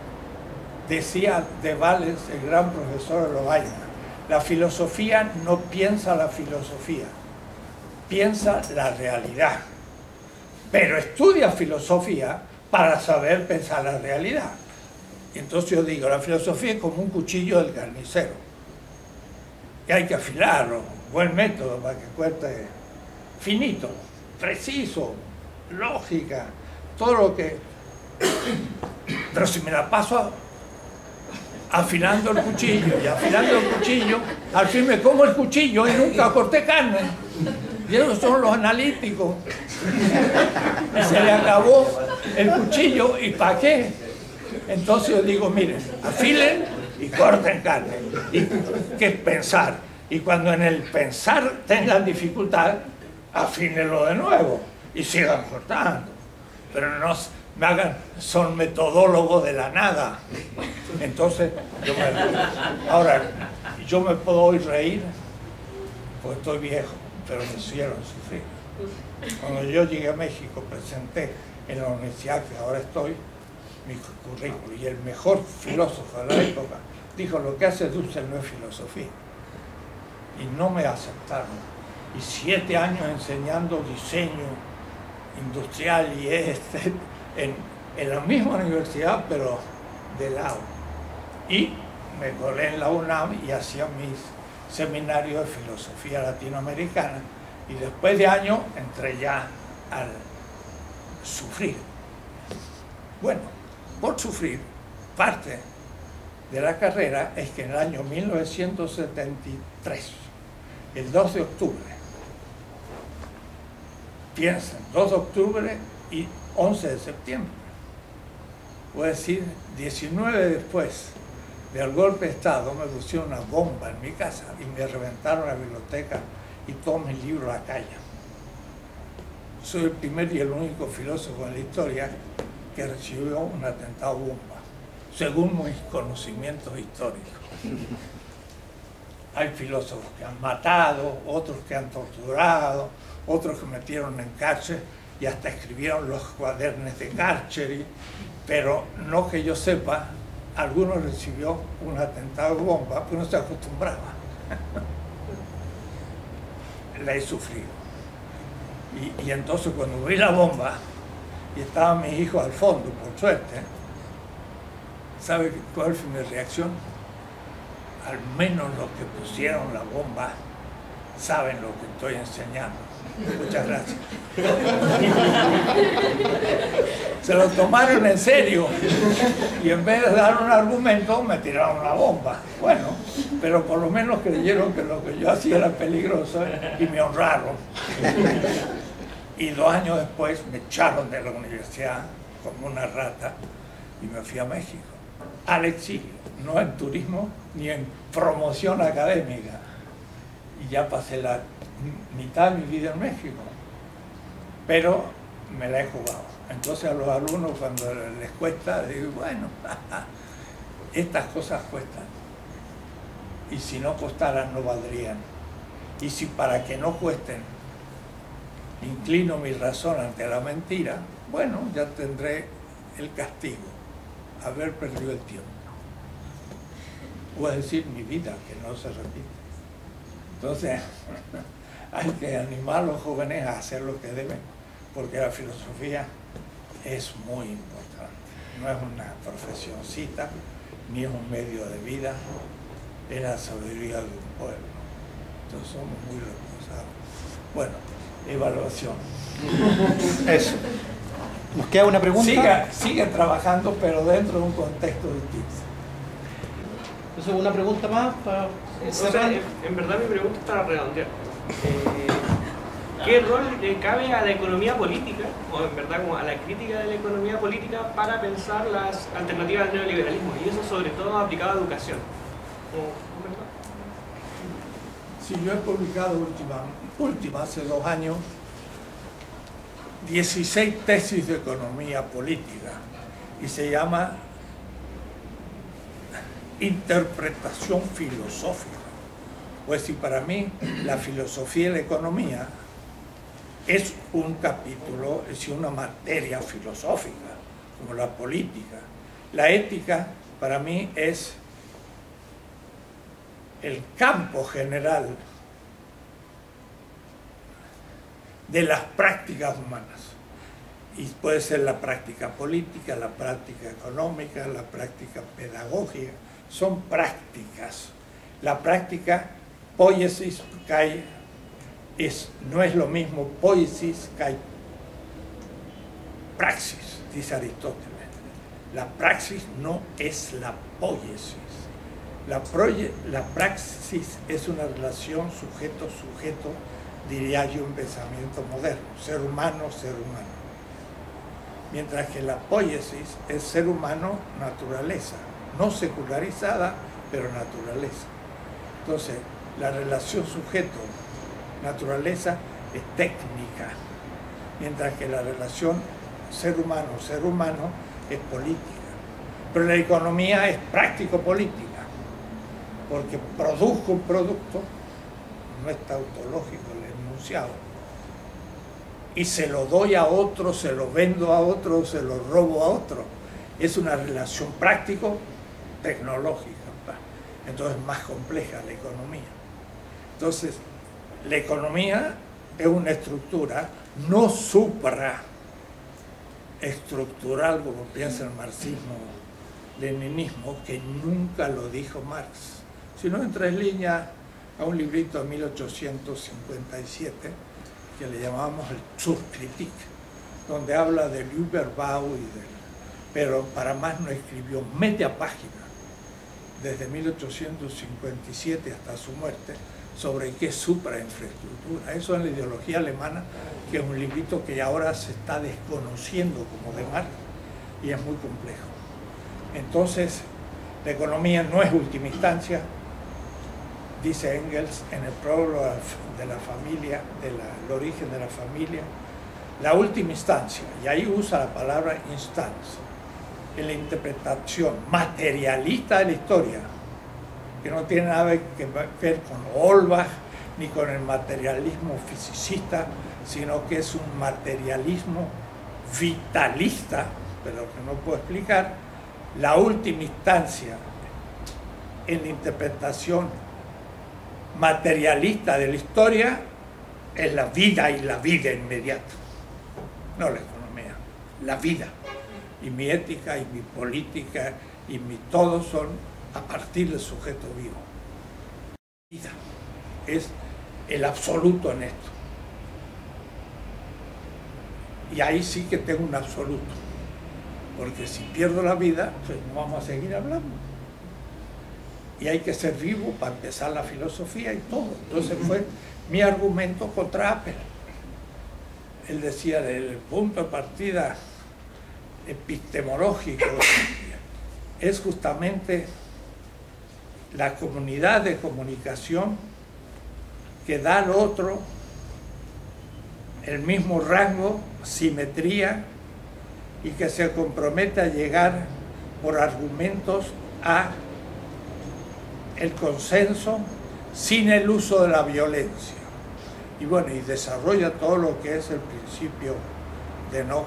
Decía de Valles, el gran profesor de Lovaina, la filosofía no piensa la filosofía, piensa la realidad. Pero estudia filosofía para saber pensar la realidad. Y entonces yo digo, la filosofía es como un cuchillo del carnicero. Y hay que afilarlo, buen método para que cueste finito, preciso, lógica, todo lo que... Pero si me la paso afilando el cuchillo y afilando el cuchillo, al fin me como el cuchillo y nunca corté carne. Y esos son los analíticos. Se le acabó el cuchillo, ¿y para qué? Entonces yo digo, miren, afilen y corten carne. Y que es pensar. Y cuando en el pensar tengan dificultad, afínenlo de nuevo y sigan cortando. Pero no me hagan, son metodólogos de la nada. Entonces, ahora, yo me puedo hoy reír, pues estoy viejo, pero me hicieron sufrir. Cuando yo llegué a México, presenté en la universidad que ahora estoy, mi currículum, y el mejor filósofo de la época dijo, lo que hace Dussel no es filosofía. Y no me aceptaron. Y 7 años enseñando diseño industrial y en la misma universidad, pero de lado. Y me colé en la UNAM y hacía mis seminarios de filosofía latinoamericana. Y después de años entré ya al sufrir. Bueno, por sufrir, parte de la carrera es que en el año 1973, el 2 de octubre, piensen, 2 de octubre y 11 de septiembre, voy a decir, 19 después del golpe de Estado, me pusieron una bomba en mi casa y me reventaron la biblioteca y todos mis libros a la calle. Soy el primer y el único filósofo en la historia que recibió un atentado bomba, según mis conocimientos históricos. Hay filósofos que han matado, otros que han torturado, otros que metieron en cárcel y hasta escribieron los cuadernos de Carcheri, pero no que yo sepa, algunos recibió un atentado de bomba, pero no se acostumbraba. La he sufrido. Y entonces cuando vi la bomba, y estaban mis hijos al fondo, por suerte, ¿sabe cuál fue mi reacción? Al menos los que pusieron la bomba saben lo que estoy enseñando. Muchas gracias. Se lo tomaron en serio y en vez de dar un argumento me tiraron la bomba. Bueno, pero por lo menos creyeron que lo que yo hacía era peligroso y me honraron. Y 2 años después me echaron de la universidad como una rata y me fui a México, al exilio, no en turismo ni en promoción académica. Y ya pasé la mitad de mi vida en México, pero me la he jugado. Entonces a los alumnos cuando les cuesta, digo, bueno, estas cosas cuestan. Y si no costaran no valdrían. Y si para que no cuesten inclino mi razón ante la mentira, bueno, ya tendré el castigo, haber perdido el tiempo. O es decir, mi vida, que no se repite. Entonces, hay que animar a los jóvenes a hacer lo que deben, porque la filosofía es muy importante. No es una profesioncita, ni es un medio de vida, es la sabiduría de un pueblo. Entonces somos muy responsables. Bueno, evaluación. Eso. ¿Nos queda una pregunta? Sigue trabajando, pero dentro de un contexto distinto. Entonces, una pregunta más para cerrar. En verdad mi pregunta es para redondear. ¿Qué rol le cabe a la economía política, o en verdad como a la crítica de la economía política, para pensar las alternativas al neoliberalismo? Y eso sobre todo aplicado a educación. ¿Verdad? Sí, yo he publicado hace 2 años 16 tesis de economía política y se llama interpretación filosófica. Pues si para mí la filosofía y la economía es un capítulo, es una materia filosófica, como la política. La ética para mí es el campo general de las prácticas humanas. Y puede ser la práctica política, la práctica económica, la práctica pedagógica. Son prácticas. La práctica poiesis kai no es lo mismo poiesis kai praxis, dice Aristóteles. La praxis no es la poiesis. La praxis es una relación sujeto-sujeto, diría yo, un pensamiento moderno, ser humano. Mientras que la poiesis es ser humano, naturaleza, no secularizada, pero naturaleza. Entonces, la relación sujeto-naturaleza es técnica, mientras que la relación ser humano es política. Pero la economía es práctico-política, porque produzco un producto, no es tautológico el enunciado, y se lo doy a otro, se lo vendo a otro, se lo robo a otro. Es una relación práctico-tecnológica. Entonces es más compleja la economía. Entonces, la economía es una estructura no supraestructural, como piensa el marxismo-leninismo, que nunca lo dijo Marx, sino en 3 líneas a un librito de 1857 que le llamamos el Zurkritik, donde habla del Überbau pero para más no escribió media página desde 1857 hasta su muerte sobre qué es suprainfraestructura. Eso es la ideología alemana, que es un librito que ahora se está desconociendo como de Marx y es muy complejo. Entonces, la economía no es última instancia, dice Engels en el prólogo de la familia, del origen de la familia, la última instancia, y ahí usa la palabra instancia, en la interpretación materialista de la historia, que no tiene nada que ver con Holbach ni con el materialismo fisicista, sino que es un materialismo vitalista, pero que no puedo explicar. La última instancia en la interpretación materialista de la historia es la vida, y la vida inmediata, no la economía, la vida. Y mi ética y mi política y mi todo son a partir del sujeto vivo. Vida es el absoluto en esto. Y ahí sí que tengo un absoluto, porque si pierdo la vida, pues no vamos a seguir hablando. Y hay que ser vivo para empezar la filosofía y todo. Entonces fue mi argumento contra Apple. Él decía, del punto de partida epistemológico, es justamente la comunidad de comunicación que da al otro el mismo rango, simetría, y que se compromete a llegar por argumentos a el consenso sin el uso de la violencia. Y bueno, y desarrolla todo lo que es el principio de no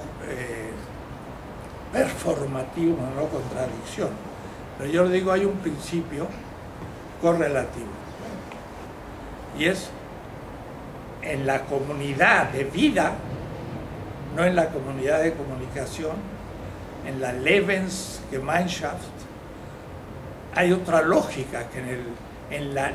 performativo, no contradicción. Pero yo le digo, hay un principio correlativo, y es en la comunidad de vida, no en la comunidad de comunicación, en la Lebensgemeinschaft, hay otra lógica que en la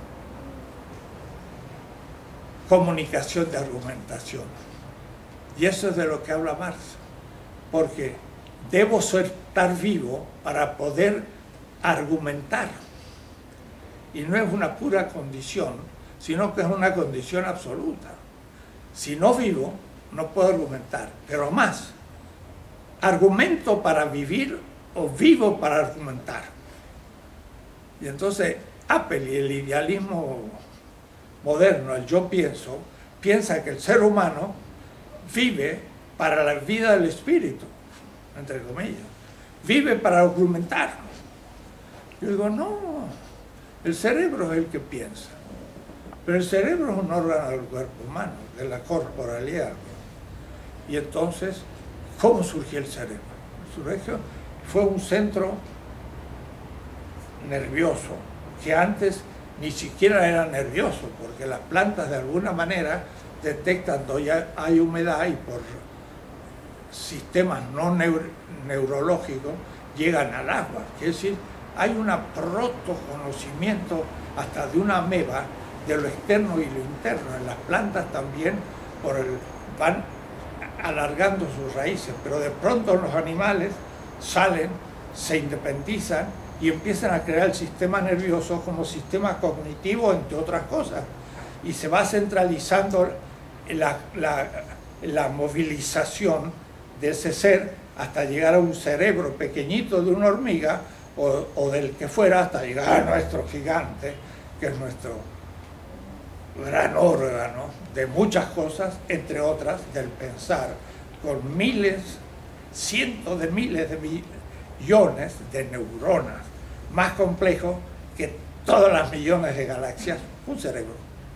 comunicación de argumentación. Y eso es de lo que habla Marx, porque debo estar vivo para poder argumentar. Y no es una pura condición, sino que es una condición absoluta. Si no vivo, no puedo argumentar. Pero más, argumento para vivir o vivo para argumentar. Y entonces Apple y el idealismo moderno, el yo pienso, piensa que el ser humano vive para la vida del espíritu, entre comillas. Vive para argumentar. Yo digo, no, el cerebro es el que piensa. Pero el cerebro es un órgano del cuerpo humano, de la corporalidad. Y entonces, ¿cómo surgió el cerebro? Fue un centro nervioso, que antes ni siquiera era nervioso, porque las plantas de alguna manera detectan donde hay humedad y por sistemas no neurológicos llegan al agua. Es decir, hay un protoconocimiento hasta de una ameba de lo externo y lo interno. En las plantas también van alargando sus raíces, pero de pronto los animales salen, se independizan y empiezan a crear el sistema nervioso como sistema cognitivo, entre otras cosas, y se va centralizando la movilización de ese ser hasta llegar a un cerebro pequeñito de una hormiga o del que fuera, hasta llegar a nuestro gigante, que es nuestro gran órgano de muchas cosas, entre otras del pensar, con miles, cientos de miles de millones de neuronas, más complejo que todas las millones de galaxias, un cerebro.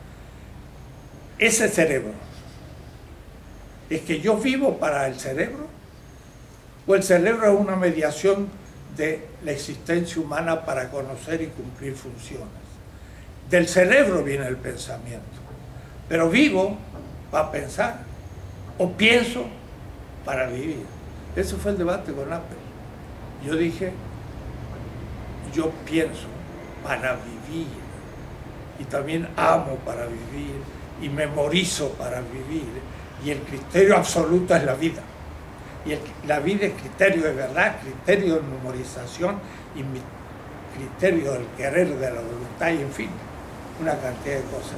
Ese cerebro, ¿es que yo vivo para el cerebro? ¿O el cerebro es una mediación de la existencia humana para conocer y cumplir funciones? Del cerebro viene el pensamiento. Pero vivo para pensar, o pienso para vivir. Ese fue el debate con Apple. Yo dije, yo pienso para vivir, y también amo para vivir, y memorizo para vivir, y el criterio absoluto es la vida. Y la vida es criterio de verdad, criterio de memorización, y mi criterio del querer, de la voluntad, y en fin, una cantidad de cosas.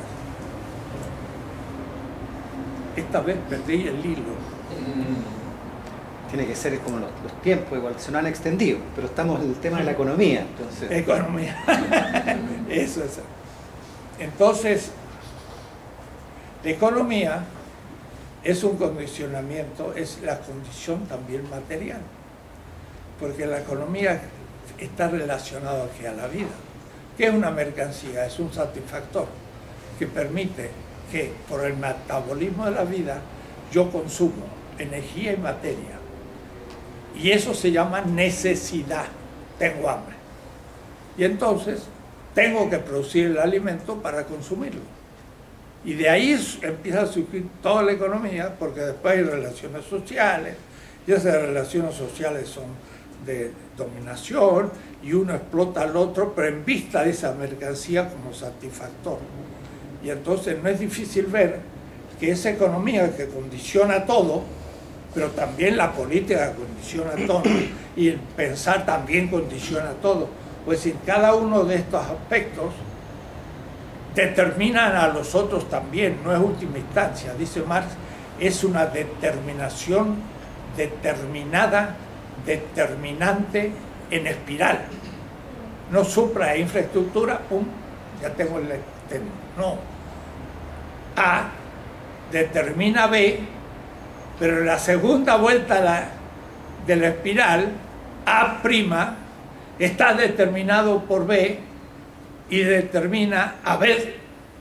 Esta vez perdí el hilo. Tiene que ser como los tiempos, igual se nos han extendido, pero estamos en el tema de la economía. Entonces. Economía. Eso es. Entonces, la economía es un condicionamiento, es la condición también material, porque la economía está relacionada aquí a la vida. ¿Qué es una mercancía? Es un satisfactor que permite que por el metabolismo de la vida yo consumo energía y materia. Y eso se llama necesidad. Tengo hambre. Y entonces tengo que producir el alimento para consumirlo. Y de ahí empieza a surgir toda la economía, porque después hay relaciones sociales, y esas relaciones sociales son de dominación, y uno explota al otro, pero en vista de esa mercancía como satisfactor. Y entonces no es difícil ver que esa economía que condiciona todo, pero también la política condiciona todo, y el pensar también condiciona todo. Pues decir, cada uno de estos aspectos determinan a los otros también, no es última instancia. Dice Marx, es una determinación determinada, determinante en espiral. No supra infraestructura, pum, ya tengo el término. No. A determina B, pero en la segunda vuelta de la espiral, A' está determinado por B y determina a B'.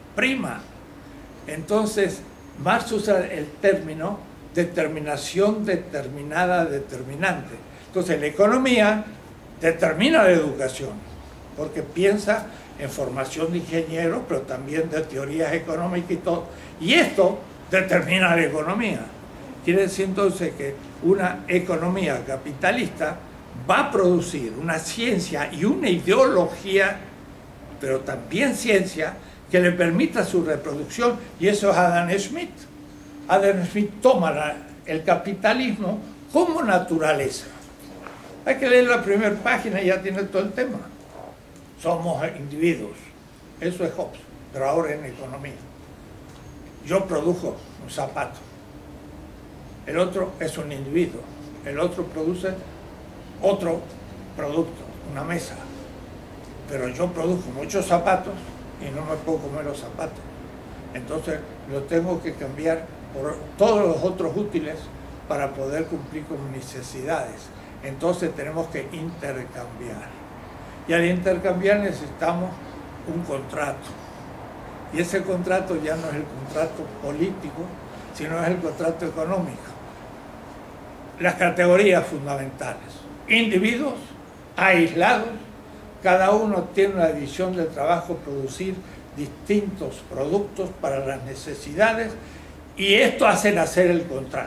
Entonces, Marx usa el término determinación determinada, determinante. Entonces, la economía determina la educación, porque piensa en formación de ingenieros, pero también de teorías económicas y todo. Y esto determina la economía. Quiere decir entonces que una economía capitalista va a producir una ciencia y una ideología, pero también ciencia, que le permita su reproducción, y eso es Adam Smith. Adam Smith toma el capitalismo como naturaleza. Hay que leer la primera página y ya tiene todo el tema. Somos individuos. Eso es Hobbes, pero ahora en economía. Yo produjo un zapato. El otro es un individuo. El otro produce otro producto, una mesa. Pero yo produjo muchos zapatos y no me puedo comer los zapatos. Entonces lo tengo que cambiar por todos los otros útiles para poder cumplir con mis necesidades. Entonces tenemos que intercambiar. Y al intercambiar necesitamos un contrato. Y ese contrato ya no es el contrato político, sino es el contrato económico. Las categorías fundamentales. Individuos aislados, cada uno tiene una división del trabajo, producir distintos productos para las necesidades, y esto hace nacer el contrato.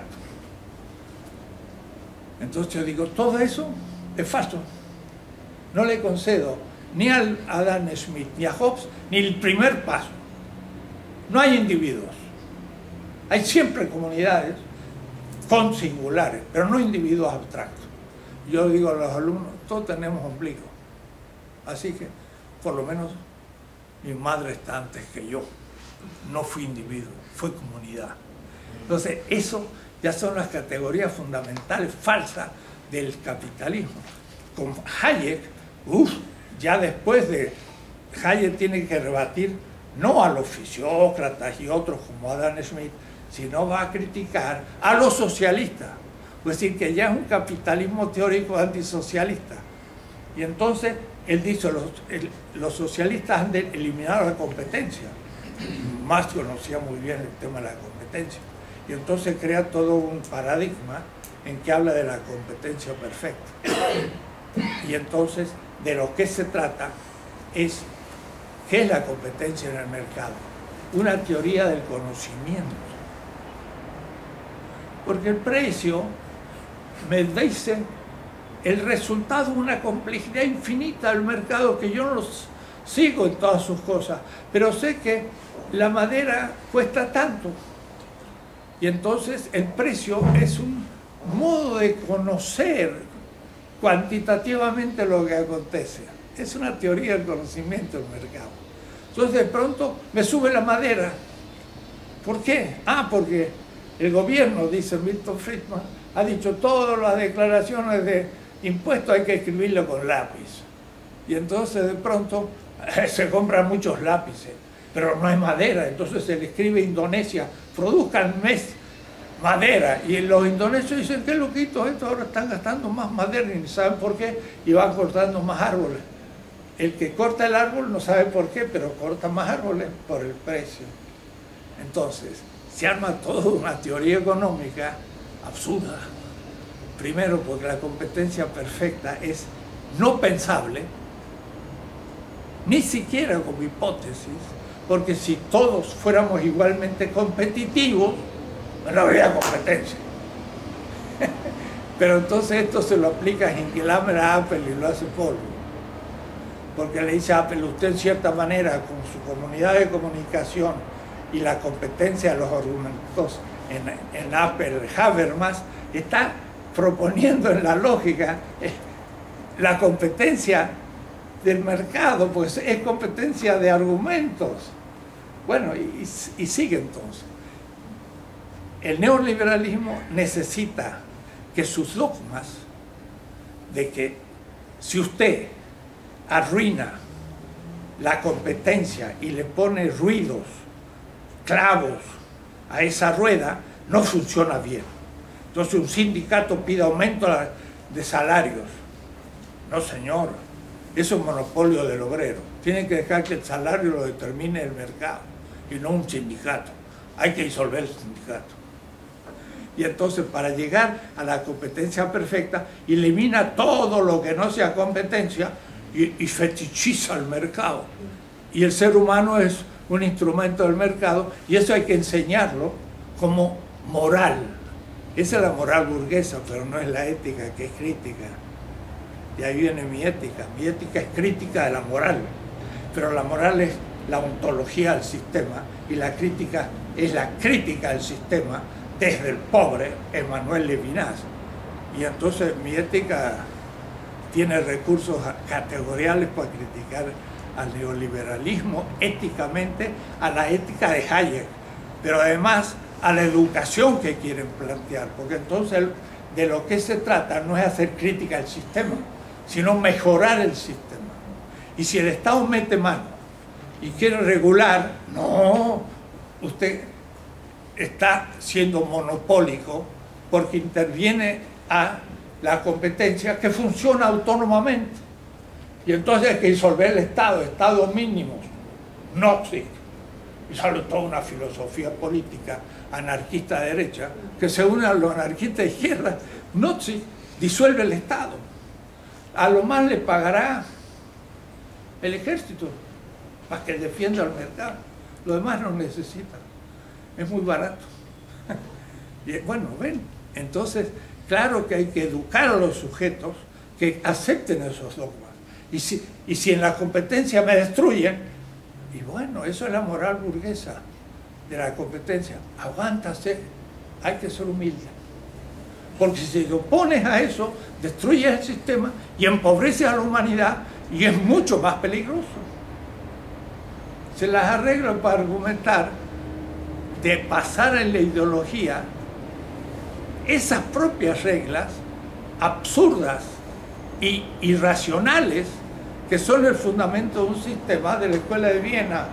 Entonces yo digo, todo eso es falso. No le concedo ni a Adam Smith ni a Hobbes ni el primer paso. No hay individuos. Hay siempre comunidades con singulares, pero no individuos abstractos. Yo digo a los alumnos, todos tenemos ombligo. Así que, por lo menos, mi madre está antes que yo. No fui individuo, fue comunidad. Entonces, eso ya son las categorías fundamentales falsas del capitalismo. Con Hayek, ya después de Hayek tiene que rebatir no a los fisiócratas y otros como Adam Smith, sino va a criticar a los socialistas. Es decir, que ya es un capitalismo teórico antisocialista. Y entonces él dice, los socialistas han eliminado la competencia. Marx conocía muy bien el tema de la competencia. Y entonces crea todo un paradigma en que habla de la competencia perfecta. Y entonces de lo que se trata es, ¿qué es la competencia en el mercado? Una teoría del conocimiento. Porque el precio me dice el resultado de una complejidad infinita del mercado que yo no los sigo en todas sus cosas, pero sé que la madera cuesta tanto. Y entonces el precio es un modo de conocer cuantitativamente lo que acontece. Es una teoría del conocimiento del mercado. Entonces de pronto me sube la madera. ¿Por qué? Porque el gobierno, dice Milton Friedman, ha dicho todas las declaraciones de impuestos hay que escribirlo con lápiz. Y entonces de pronto se compran muchos lápices, pero no hay madera. Entonces se le escribe a Indonesia, produzcan madera. Y los indonesios dicen, qué loquitos, estos ahora están gastando más madera y no saben por qué, y van cortando más árboles. El que corta el árbol no sabe por qué, pero corta más árboles por el precio. Entonces, se arma toda una teoría económica absurda. Primero, porque la competencia perfecta es no pensable, ni siquiera como hipótesis, porque si todos fuéramos igualmente competitivos, no habría competencia. Pero entonces esto se lo aplica a Hinkelhammer a Apple y lo hace polvo. Porque le dice a Apple, usted en cierta manera, con su comunidad de comunicación y la competencia de los argumentos en Apple, Habermas, está proponiendo en la lógica la competencia del mercado, pues es competencia de argumentos. Bueno, y sigue entonces. El neoliberalismo necesita que sus dogmas de que si usted arruina la competencia y le pone ruidos, clavos a esa rueda, no funciona bien. Entonces un sindicato pide aumento de salarios. No, señor, eso es un monopolio del obrero. Tienen que dejar que el salario lo determine el mercado y no un sindicato. Hay que disolver el sindicato. Y entonces para llegar a la competencia perfecta, elimina todo lo que no sea competencia y fetichiza el mercado. Y el ser humano es un instrumento del mercado y eso hay que enseñarlo como moral. Esa es la moral burguesa, pero no es la ética, que es crítica. Y ahí viene mi ética. Mi ética es crítica de la moral, pero la moral es la ontología del sistema y la crítica es la crítica del sistema desde el pobre Emmanuel Levinas. Y entonces mi ética tiene recursos categoriales para criticar al neoliberalismo éticamente, a la ética de Hayek, pero además a la educación que quieren plantear, porque entonces de lo que se trata no es hacer crítica al sistema, sino mejorar el sistema. Y si el Estado mete mano y quiere regular, no, usted está siendo monopólico porque interviene a la competencia que funciona autónomamente. Y entonces hay que disolver el Estado, Estado mínimo, Nozick. Y sale toda una filosofía política anarquista de derecha que se une a los anarquistas de izquierda. Nozick disuelve el Estado. A lo más le pagará el ejército para que defienda el mercado. Lo demás no necesita. Es muy barato. Y bueno, ven. Entonces, claro que hay que educar a los sujetos que acepten esos dogmas. Y si en la competencia me destruyen, y bueno, eso es la moral burguesa de la competencia. Aguántase, hay que ser humilde. Porque si te opones a eso, destruyes el sistema y empobreces a la humanidad y es mucho más peligroso. Se las arreglan para argumentar de pasar en la ideología esas propias reglas absurdas y irracionales que son el fundamento de un sistema de la Escuela de Viena.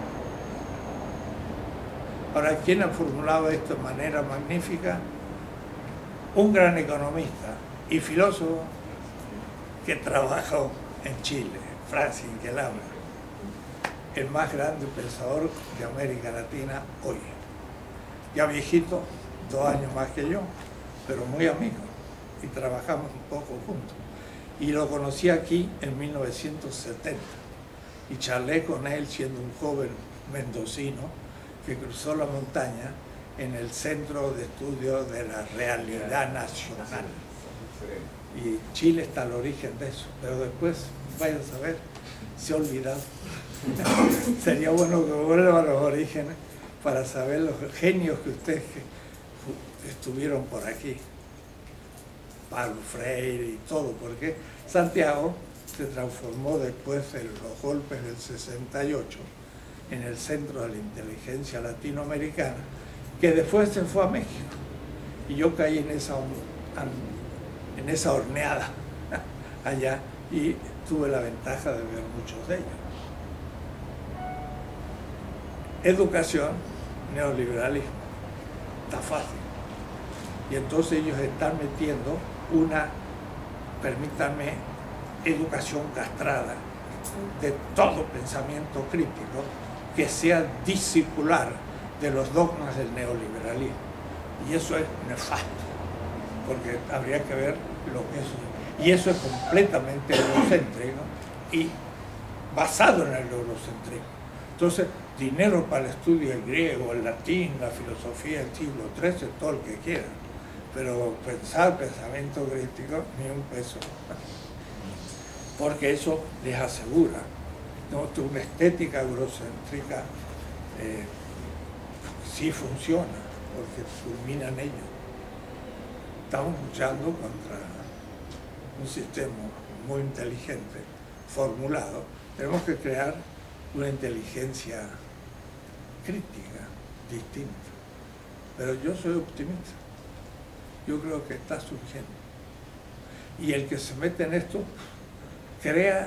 Ahora, ¿quién ha formulado esto de manera magnífica? Un gran economista y filósofo que trabajó en Chile, Francis Inquelabra, el más grande pensador de América Latina hoy. Ya viejito, 2 años más que yo, pero muy amigo, y trabajamos un poco juntos. Y lo conocí aquí en 1970 y charlé con él siendo un joven mendocino que cruzó la montaña en el Centro de Estudios de la Realidad Nacional. Y Chile está al origen de eso, pero después, vayan a saber, se ha olvidado. Sería bueno que vuelva a los orígenes para saber los genios que ustedes estuvieron por aquí. Pablo Freire y todo, porque Santiago se transformó después de los golpes del 68 en el centro de la inteligencia latinoamericana, que después se fue a México. Y yo caí en esa horneada allá y tuve la ventaja de ver muchos de ellos. Educación, neoliberalismo, está fácil. Y entonces ellos están metiendo una, permítanme, educación castrada de todo pensamiento crítico que sea discipular de los dogmas del neoliberalismo. Y eso es nefasto, porque habría que ver lo que es. Y eso es completamente eurocéntrico y basado en el eurocentrismo. Entonces, dinero para el estudio del griego, el latín, la filosofía del siglo XIII, todo el que quiera. Pero pensar pensamiento crítico, ni un peso. Porque eso les asegura, ¿no?, una estética eurocéntrica sí funciona, porque culminan ellos. Estamos luchando contra un sistema muy inteligente, formulado. Tenemos que crear una inteligencia crítica, distinta. Pero yo soy optimista. Yo creo que está surgiendo. Y el que se mete en esto, crea,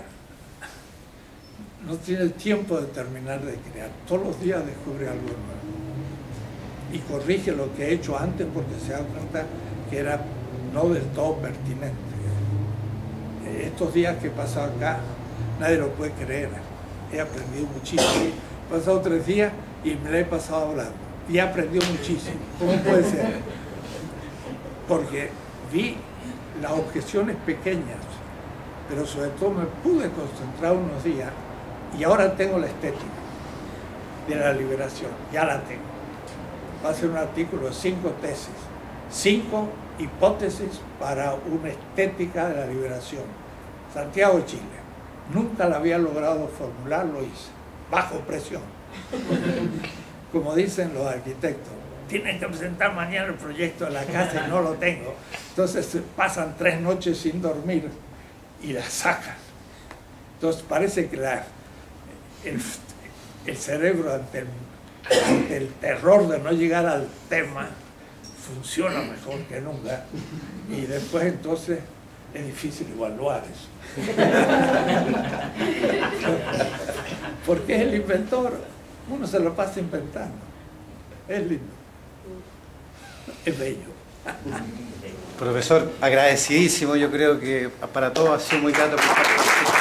no tiene el tiempo de terminar de crear. Todos los días descubre algo nuevo. Y corrige lo que he hecho antes porque se da cuenta que era no del todo pertinente. Estos días que he pasado acá, nadie lo puede creer. He aprendido muchísimo. He pasado 3 días y me la he pasado hablando. Y he aprendido muchísimo. ¿Cómo puede ser? Porque vi las objeciones pequeñas, pero sobre todo me pude concentrar unos días y ahora tengo la estética de la liberación, ya la tengo. Va a ser un artículo de 5 tesis, 5 hipótesis para una estética de la liberación. Santiago, Chile. Nunca la había logrado formular, lo hice, bajo presión. Como dicen los arquitectos, tienen que presentar mañana el proyecto de la casa y no lo tengo. Entonces pasan 3 noches sin dormir y la sacan. Entonces parece que el cerebro ante el terror de no llegar al tema funciona mejor que nunca. Y después entonces es difícil evaluar eso. Porque es el inventor. Uno se lo pasa inventando. Es lindo. Es bello. Profesor, agradecidísimo. Yo creo que para todos ha sido muy grato.